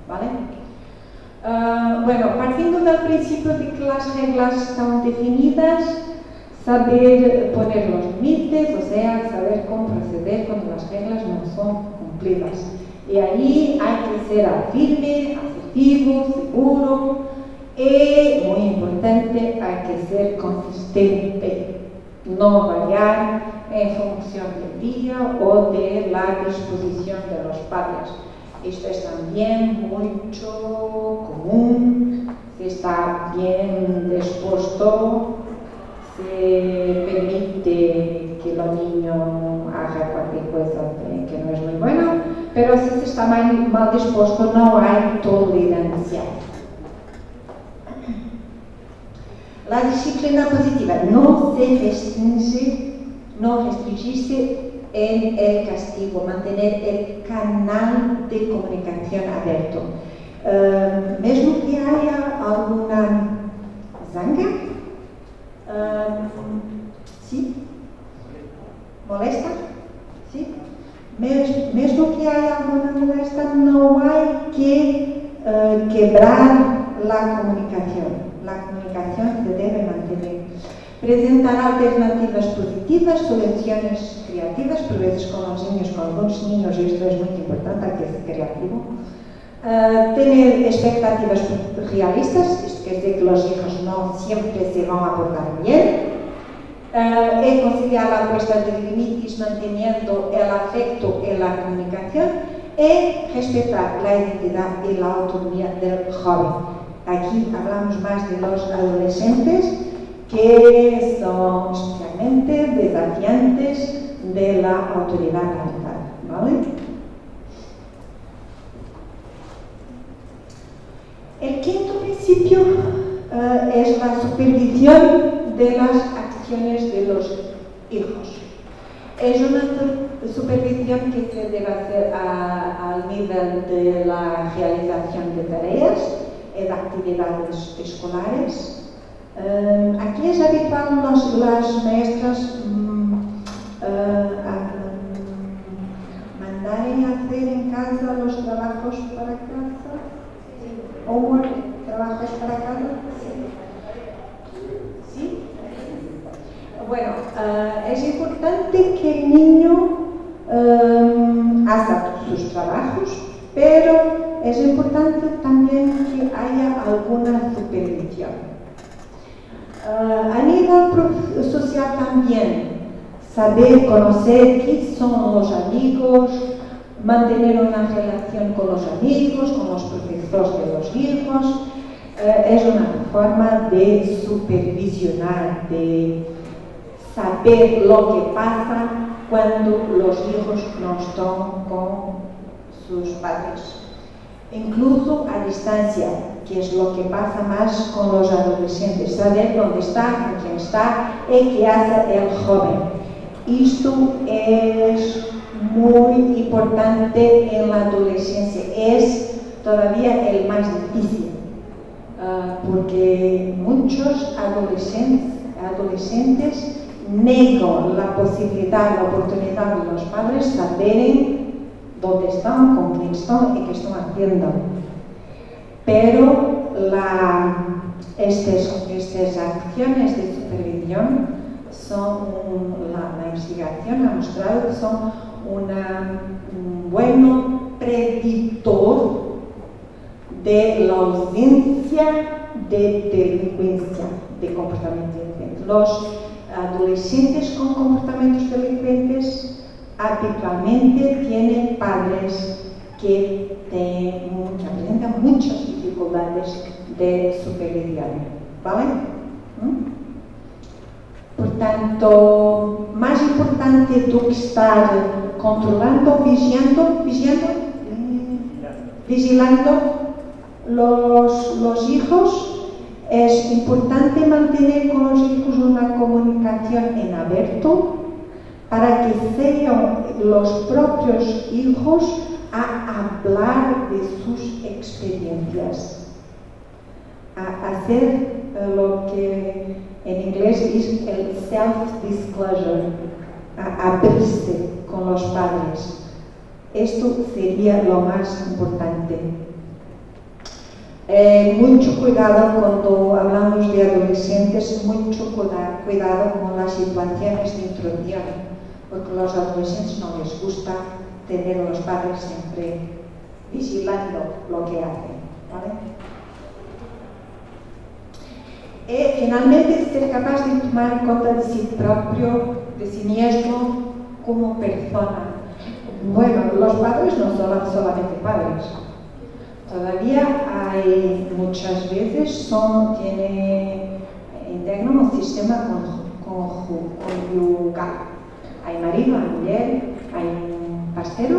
¿vale? Bueno, partiendo del principio de que las reglas están definidas, saber poner los límites, o sea, saber cómo proceder cuando las reglas no son cumplidas. Y ahí hay que ser firme, asertivo, seguro y, muy importante, hay que ser consistente, no variar en función del día o de la disposición de los padres. Esto es también mucho común, si está bien dispuesto, se permite que el niño haga cualquier cosa que no es muy bueno, pero si se está mal dispuesto no hay tolerancia. La disciplina positiva no se restringe en el castigo, mantener el canal de comunicación abierto. Mesmo que haya alguna zanga, ¿sí? ¿Molesta? ¿Sí? Mesmo que haya alguna molesta, no hay que quebrar la comunicación. La comunicación se debe mantener. Presentar alternativas positivas, soluciones creativas, por veces con los niños, con algunos niños, y esto es muy importante, hay que ser creativo. Tener expectativas realistas, esto quiere decir que los hijos no siempre se van a portar bien. Conciliar la puesta de límites manteniendo el afecto y la comunicación y respetar la identidad y la autonomía del joven. Aquí hablamos más de los adolescentes que son especialmente desafiantes de la autoridad parental, ¿vale? El quinto principio es la supervisión de las acciones de los hijos. Es una supervisión que se debe hacer al nivel de la realización de tareas y de actividades escolares. Aquí es habitual las maestras mandarem hacer en casa los trabajos para casa. Homework, trabajos para casa. ¿Sí? Bueno, es importante que el niño haga sus trabajos, pero es importante también que haya alguna supervisión. A nivel social también, saber conocer quiénes son los amigos, mantener una relación con los amigos, con los profesores de los hijos, es una forma de supervisionar, de saber lo que pasa cuando los hijos no están con sus padres. Incluso a distancia, que es lo que pasa más con los adolescentes, saber dónde está, con quién está y qué hace el joven. Esto es muy importante en la adolescencia, es todavía el más difícil, porque muchos adolescentes negan la posibilidad, la oportunidad de los padres saber dónde están, con quién están y qué están haciendo. Pero estas acciones de supervisión la investigación ha mostrado que son un buen predictor de la ausencia de delincuencia, de comportamiento delincuente. Los adolescentes con comportamientos delincuentes habitualmente tienen padres que presentan muchas dificultades de supervivencia, ¿vale? Portanto, mais importante do que estar controlando, vigilando los hijos, es importante mantener con los hijos una comunicación en abierto para que sean los propios hijos a hablar de sus experiencias, a hacer lo que en inglés es el self-disclosure, a abrirse con los padres. Esto sería lo más importante. Mucho cuidado cuando hablamos de adolescentes, mucho cuidado con las situaciones de introducción, porque a los adolescentes no les gusta tener a los padres siempre vigilando lo que hacen, ¿vale? Finalmente, ser capaz de tomar en cuenta de sí propio, de sí mismo como persona. Bueno, los padres no son solamente padres. Todavía hay muchas veces integran un sistema conyugal. Hay marido, hay mujer, hay un parcero.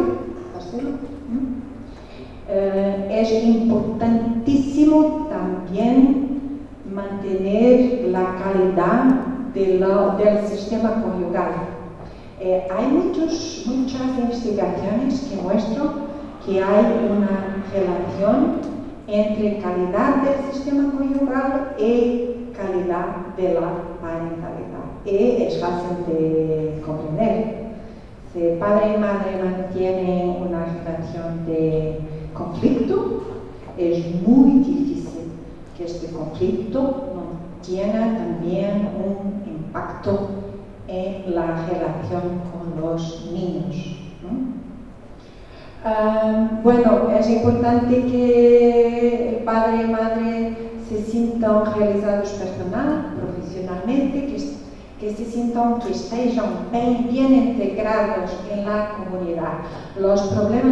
Es importantísimo también mantener la calidad del sistema conyugal. Hay muchas investigaciones que muestran que hay una relación entre calidad del sistema conyugal y calidad de la parentalidad. Y es fácil de comprender. Si padre y madre mantienen una relación de conflicto, es muy difícil que este conflicto no tenga también un impacto en la relación con los niños, ¿no? Bueno, es importante que el padre y madre se sientan realizados personal, profesionalmente, que se sientan que estén bien integrados en la comunidad. Los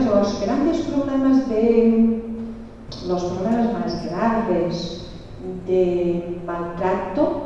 problemas más graves de maltrato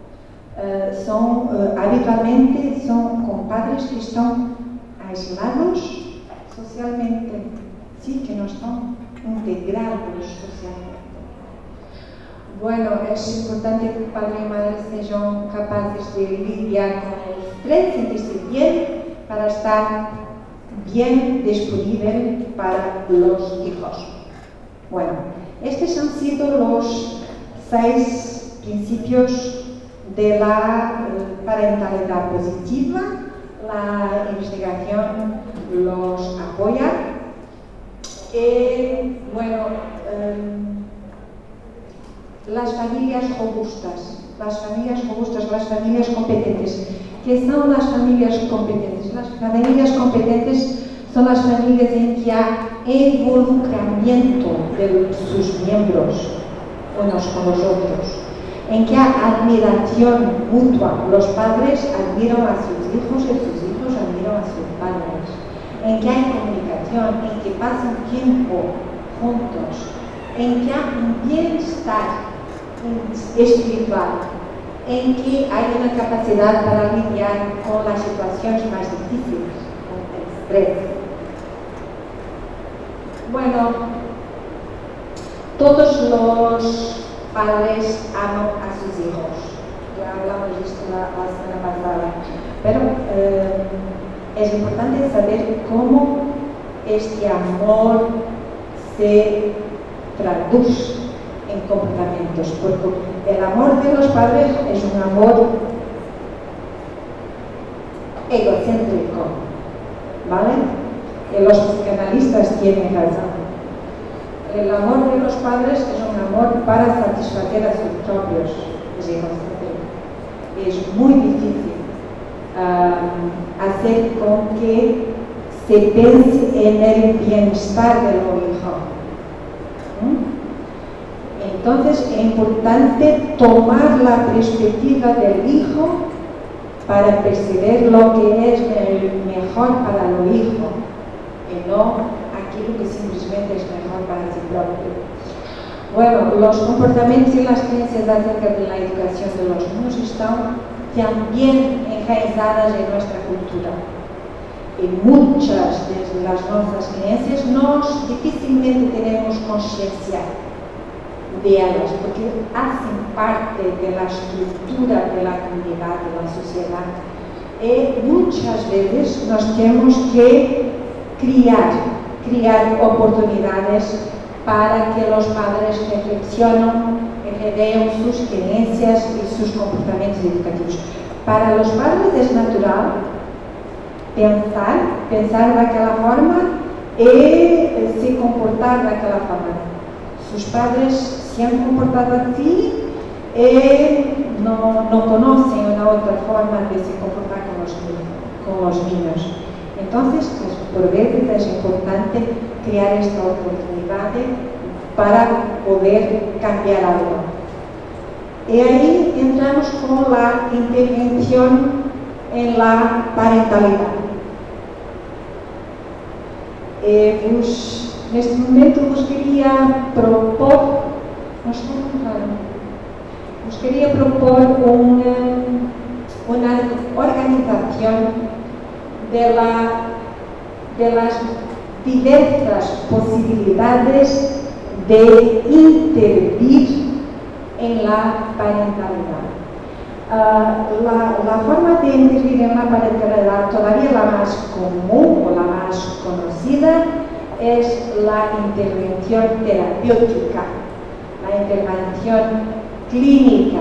habitualmente son con padres que están aislados socialmente, sí, que no están integrados socialmente. Bueno, es importante que padre y madre sean capaces de lidiar con el estrés, sentirse bien para estar bien disponible para los hijos. Bueno, estos han sido los 6 principios de la parentalidad positiva. La investigación los apoya. Bueno, las familias robustas, las familias competentes. ¿Qué son las familias competentes? Las familias competentes son las familias en que hay involucramiento de sus miembros unos con los otros, en que hay admiración mutua. Los padres admiran a sus hijos y sus hijos admiran a sus padres, en que hay comunicación, en que pasan tiempo juntos, en que hay un bienestar espiritual, en que hay una capacidad para lidiar con las situaciones más difíciles, con el estrés. Bueno, todos los padres aman a sus hijos. Ya hablamos de esto la semana pasada. Pero es importante saber cómo este amor se traduce en comportamientos, porque el amor de los padres es un amor egocéntrico, ¿vale? Y los psicoanalistas tienen razón. El amor de los padres es un amor para satisfacer a sus propios egocéntricos. Es muy difícil hacer con que se piense en el bienestar del hijo. Entonces es importante tomar la perspectiva del hijo para percibir lo que es mejor para el hijo y no aquello que simplemente es mejor para sí propio. Bueno, los comportamientos y las creencias acerca de la educación de los niños están también enraizadas en nuestra cultura. Y muchas de las nuestras creencias difícilmente tenemos conciencia de ellas, porque hacen parte de la estructura de la comunidad, de la sociedad. Y muchas veces nos tenemos que crear oportunidades para que los padres reflexionen y reveen sus creencias y sus comportamientos educativos. Para los padres es natural pensar de aquella forma y se comportar de aquella forma. Sus padres se han comportado así y no conocen una otra forma de se comportar con los niños. Entonces, por veces es importante crear esta oportunidad para poder cambiar algo. Y ahí entramos con la intervención en la parentalidad. En este momento os quería propor, una organización de las diversas posibilidades de intervenir en la parentalidad. La forma de intervenir en la parentalidad, todavía la más común o la más conocida, es la intervención terapéutica, la intervención clínica.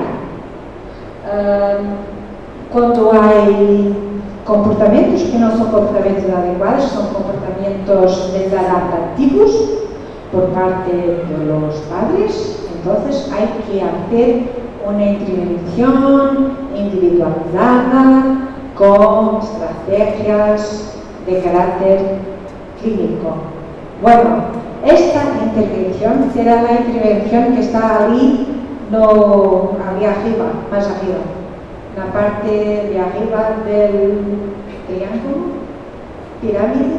Cuando hay comportamientos que no son comportamientos adecuados, son comportamientos desadaptativos por parte de los padres, entonces hay que hacer una intervención individualizada con estrategias de carácter clínico. Bueno, esta intervención será la intervención que está ahí arriba, más arriba, en la parte de arriba del triángulo, pirámide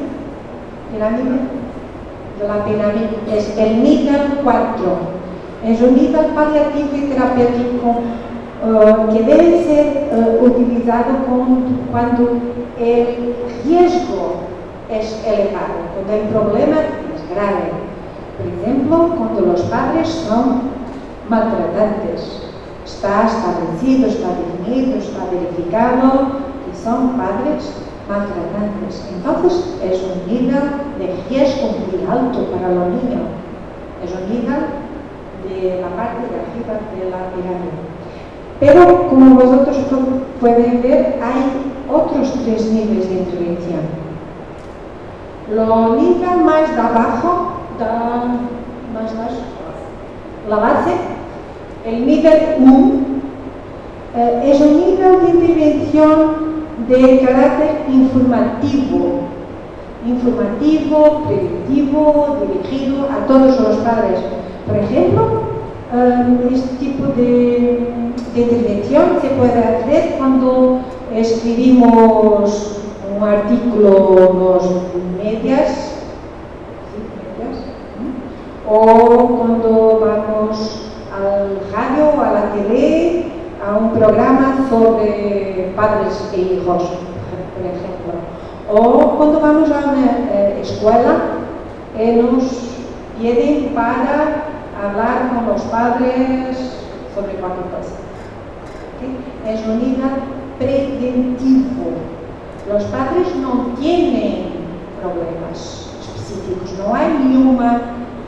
de la pirámide, es el nivel 4. Es un nivel paliativo y terapéutico que debe ser utilizado cuando el riesgo es elevado, cuando el problema es grave. Por ejemplo, cuando los padres son maltratantes. Está establecido, está definido, está verificado que son padres maltratantes. Entonces, es un nivel de riesgo muy alto para los niños. Es un nivel de la parte de arriba de la pirámide. Pero, como vosotros pueden ver, hay otros 3 niveles de intervención. Lo nivel más de abajo, la base, el nivel 1, es un nivel de intervención de carácter informativo, preventivo, dirigido a todos los padres. Por ejemplo, este tipo de intervención se puede hacer cuando escribimos un artículo en los medias, o cuando vamos al radio, a la tele, a un programa sobre padres e hijos, por ejemplo. O cuando vamos a una escuela, nos piden para hablar con los padres sobre cualquier cosa. ¿Okay? Es un nivel preventivo. Los padres no tienen problemas específicos, no hay una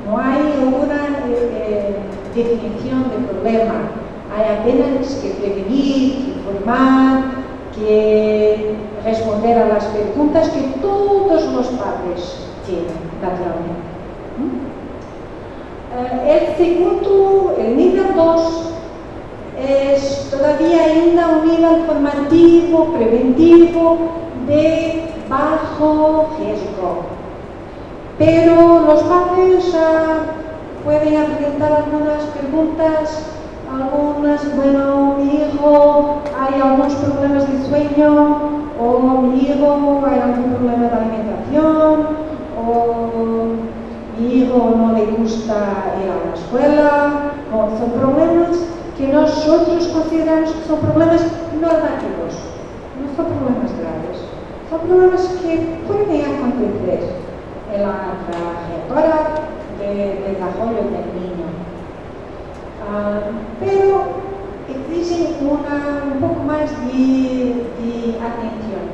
definición de problema. Hay apenas que prevenir, informar, que responder a las preguntas que todos los padres tienen, naturalmente. El nivel 2 es todavía ainda un nivel formativo, preventivo, de bajo riesgo. Pero los padres pueden preguntar algunas preguntas algunas, bueno, mi hijo hay algunos problemas de sueño, o mi hijo hay algún problema de alimentación, o mi hijo no le gusta ir a la escuela, o son problemas que nosotros consideramos que son problemas normativos, no son problemas graves, son problemas que pueden acontecer en la trayectoria de desarrollo del niño. Pero exigen un poco más de atención.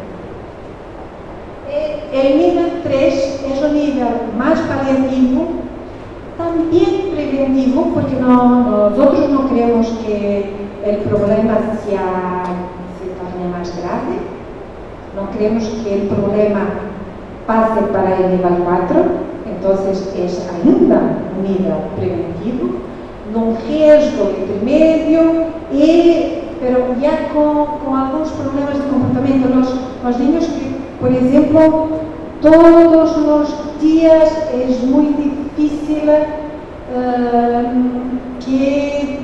El nivel 3 es un nivel más paliativo, también preventivo, porque nosotros no creemos que el problema se torne más grave, no creemos que el problema pase para el nivel 4, entonces es ainda un nivel preventivo, un riesgo intermedio, pero ya con algunos problemas de comportamiento. Los niños que, por ejemplo, todos los días es muy difícil que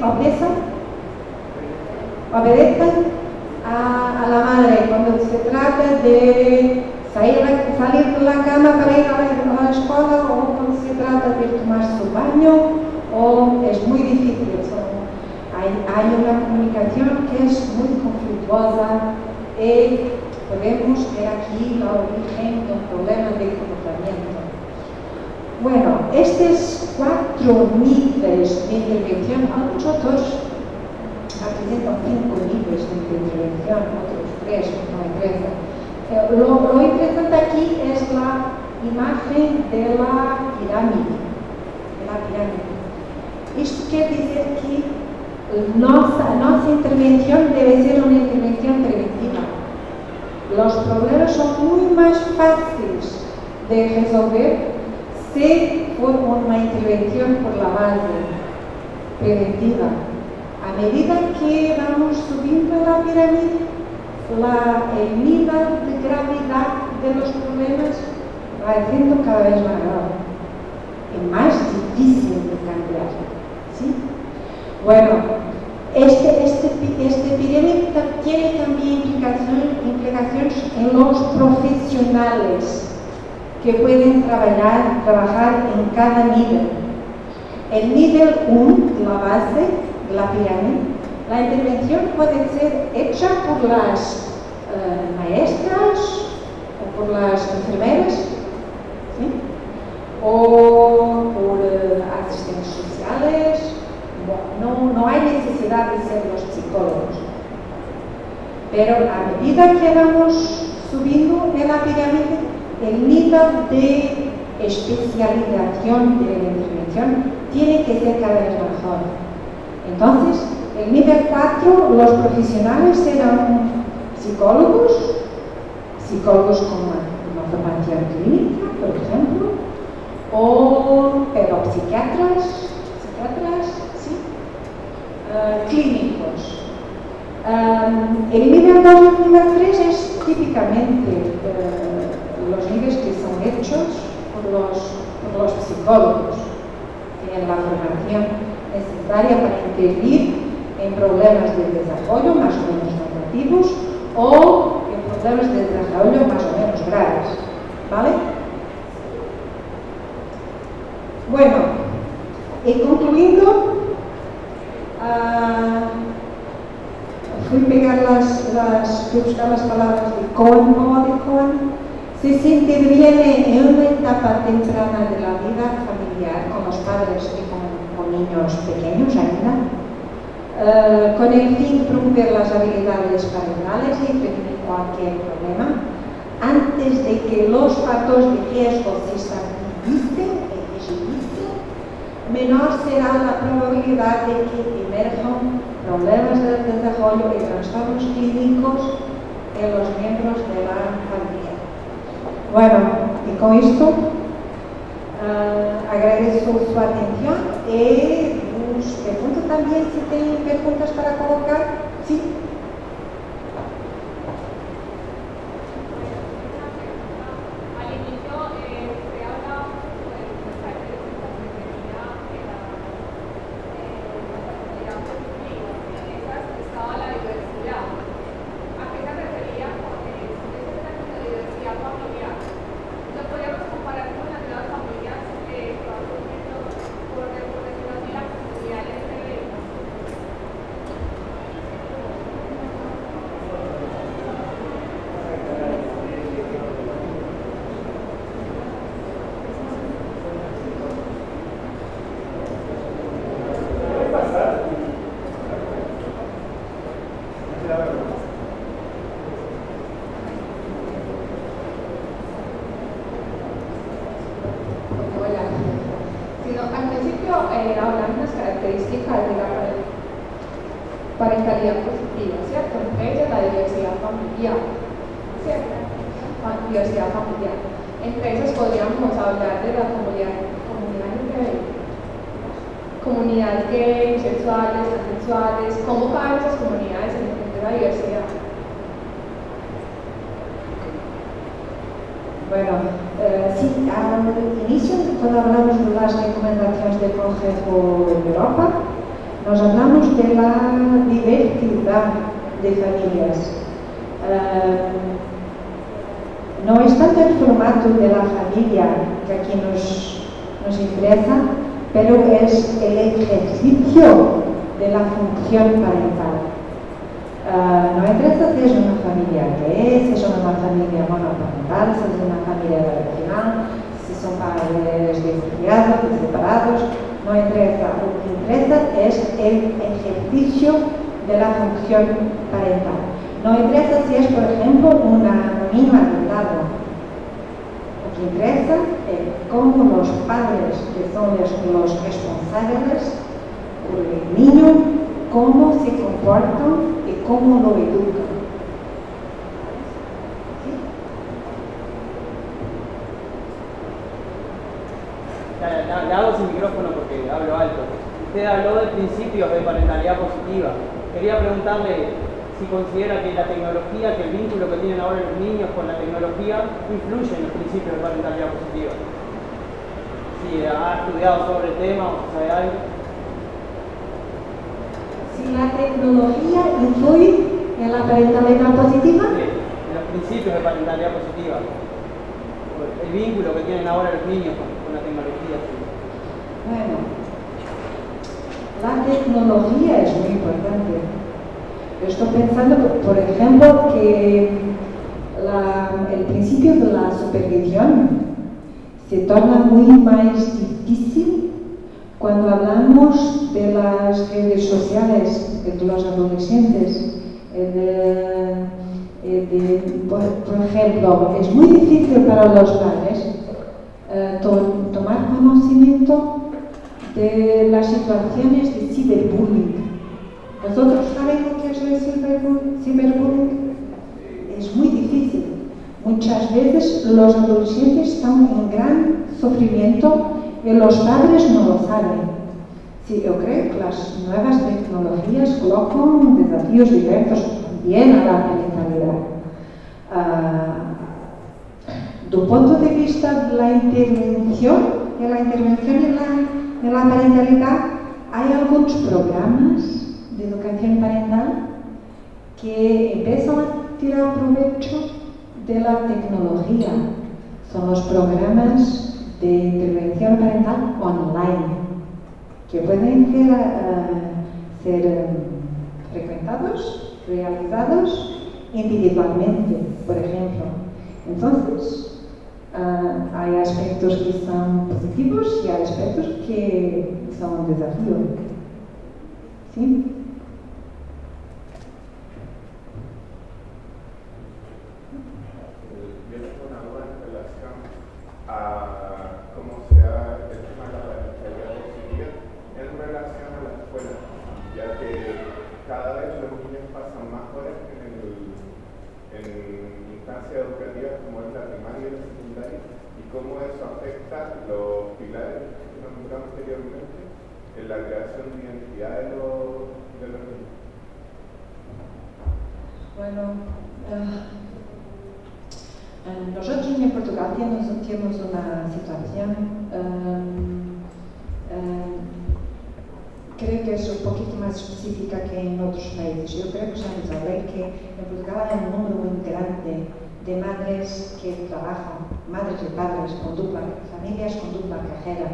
obedezcan a la madre cuando se trata de salir de la cama para ir a la escuela, o cuando se trata de tomar su baño, o es muy difícil. Hay una comunicación que es muy conflictuosa y podemos ver aquí el origen de un problema de comportamiento. Bueno, estos 4 niveles de intervención, algunos otros representan 5 niveles de intervención, otros 3, no interesa. Lo interesante aquí es la imagen de la pirámide. Esto quiere decir que nuestra intervención debe ser una intervención preventiva. Los problemas son muy más fáciles de resolver si fue una intervención por la base preventiva. A medida que vamos subiendo la pirámide, el nivel de gravedad de los problemas va siendo cada vez más grave y más difícil de cambiar. ¿Sí? Bueno, este pirámide tiene también implicaciones en los profesionales que pueden trabajar en cada nivel. El nivel 1, la base de la pirámide, la intervención puede ser hecha por las maestras o por las enfermeras, ¿sí? O por asistentes sociales. No hay necesidad de ser los psicólogos. Pero a medida que vamos subiendo en la pirámide, el nivel de especialización de la intervención tiene que ser cada vez mejor. Entonces, el nivel 4, los profesionales serán psicólogos con una formación clínica, por ejemplo, o pedopsiquiatras, ¿sí? Clínicos. El nivel 2 y el nivel 3 es típicamente los niveles que son hechos por los psicólogos. Tienen la formación necesaria para intervenir en problemas de desarrollo más o menos normativos o en problemas de desarrollo más o menos graves. ¿Vale? Bueno, y concluyendo, fui a buscar las palabras de Cohen. Se interviene en una etapa temprana de la vida familiar con los padres y con niños pequeños ainda, con el fin de promover las habilidades parentales y prevenir cualquier problema, antes de que los factores de riesgo se estabilicen y visibilicen, menor será la probabilidad de que emerjan problemas del desarrollo y trastornos clínicos en los miembros de la familia. Bueno, y con esto agradezco su atención y os pregunto también si tienen preguntas para colocar. Sí. hablan las características de la parentalidad positiva, ¿cierto? Entre ellas la diversidad familiar, ¿cierto? Diversidad familiar. Entre esas podríamos hablar de la comunidad gay, sexuales, transexuales, cómo caben esas comunidades en la diversidad. Bueno, sí, al inicio, cuando hablamos de las recomendaciones del Consejo de Europa, nos hablamos de la diversidad de familias. No es tanto el formato de la familia que aquí nos interesa, pero es el ejercicio de la función parental. No interesa si es una familia gay, si es una familia monoparental, si es una familia tradicional, si son padres divorciados, separados, no interesa. Lo que interesa es el ejercicio de la función parental. No interesa si es, por ejemplo, una niña adoptada. Lo que interesa es cómo los padres, que son los responsables por el niño, cómo se comportan y cómo lo educan. ¿Sí? Le hago sin micrófono porque hablo alto. Usted habló de principios de parentalidad positiva. Quería preguntarle si considera que la tecnología, que el vínculo que tienen ahora los niños con la tecnología influye en los principios de parentalidad positiva. Si ha estudiado sobre el tema o sabe algo. Si la tecnología influye en la parentalidad positiva. Sí, en los principios de parentalidad positiva. El vínculo que tienen ahora los niños con la tecnología. Sí. Bueno, la tecnología es muy importante. Yo estoy pensando, por ejemplo, que el principio de la supervisión se torna muy más difícil cuando hablamos de las redes sociales, de los adolescentes. Por ejemplo, es muy difícil para los padres tomar conocimiento de las situaciones de ciberbullying. ¿Vosotros sabéis lo que es el ciberbullying? Es muy difícil. Muchas veces los adolescentes están en gran sufrimiento y los padres no lo saben. Sí, yo creo que las nuevas tecnologías colocan desafíos diversos también a la parentalidad. Do punto de vista de la intervención en la parentalidad, hay algunos programas de educación parental que empiezan a tirar provecho de la tecnología. Son los programas de intervención parental online, que pueden ser frecuentados, realizados individualmente, por ejemplo. Entonces, hay aspectos que son positivos y hay aspectos que son un desafío. ¿Sí? Yo tengo una duda en relación a cómo se da el tema de la parentalidad positiva en relación a la escuela, ya que cada vez los niños pasan más horas en instancias educativas como es la primaria y la secundaria, y cómo eso afecta los pilares que nos nombramos anteriormente en la creación de identidad de los niños. Bueno, nosotros en Portugal tenemos una situación, creo que es un poquito más específica que en otros países. Yo creo que sabes saber que en Portugal hay un número muy grande de madres que trabajan, madres y padres con familias con dupla carrera.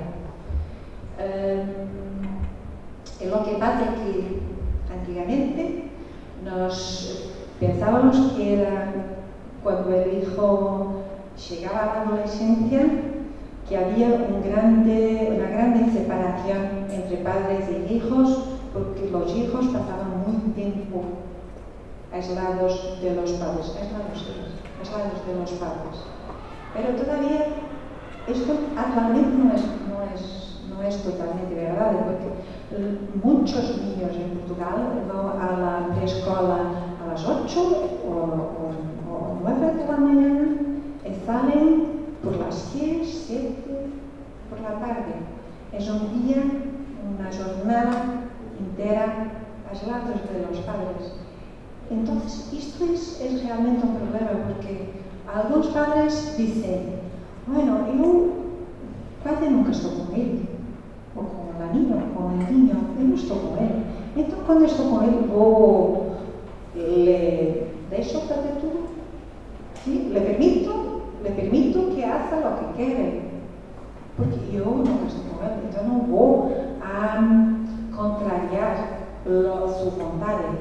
Y lo que pasa es que antiguamente nos pensábamos que era cuando el hijo llegaba a la adolescencia que había una grande separación entre padres y hijos, porque los hijos pasaban muy tiempo aislados de los padres, aislados de los padres. Pero todavía esto actualmente no no es totalmente verdad, porque muchos niños en Portugal van a la preescola a las 8 o 9 de la mañana y salen por las 6, 7 por la tarde. Es un día, una jornada entera a lados de los padres. Entonces, esto es realmente un problema, porque algunos padres dicen, bueno, yo casi nunca estoy con él, o con la niña, o con el niño, yo no estoy con él. Entonces, cuando estoy con él, le dejo hacer todo, ¿sí? Le permito que haga lo que quiere, porque yo nunca estoy con él, entonces no voy a contrariar sus voluntades.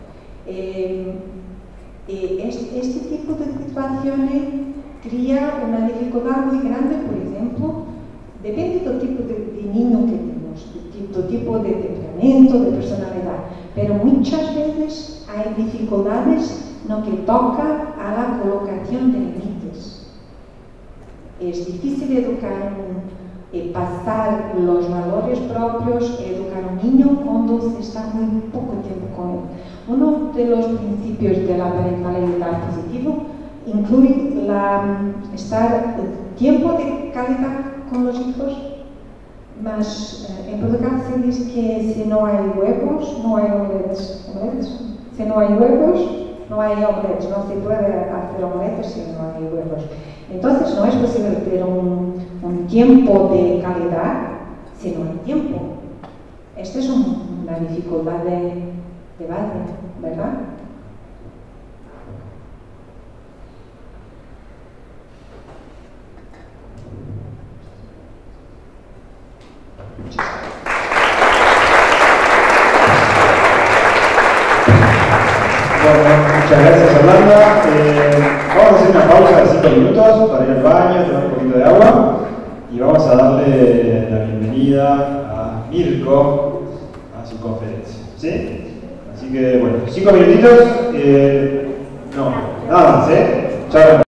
Este tipo de situaciones crea una dificultad muy grande, por ejemplo, depende del tipo de niño que tenemos, del tipo de temperamento, de personalidad, pero muchas veces hay dificultades en lo que toca a la colocación de límites. Es difícil educar pasar los valores propios, educar a un niño cuando se está muy poco tiempo con él. Uno de los principios de la parentalidad positiva incluye estar tiempo de calidad con los hijos, mas en Portugal se dice que si no hay huevos, no hay omeletes. Si no hay huevos, no hay omeletes. No se puede hacer omeletes si no hay huevos. Entonces no es posible tener un tiempo de calidad si no hay tiempo. Esta es una dificultad de base, ¿verdad? Bueno, muchas gracias, Orlando. Vamos a hacer una pausa de 5 minutos para ir al baño, tomar un poquito de agua y vamos a darle la bienvenida a Mirko a su conferencia. ¿Sí? Así que, bueno, 5 minutitos. No, nada más, ¿eh? Chao.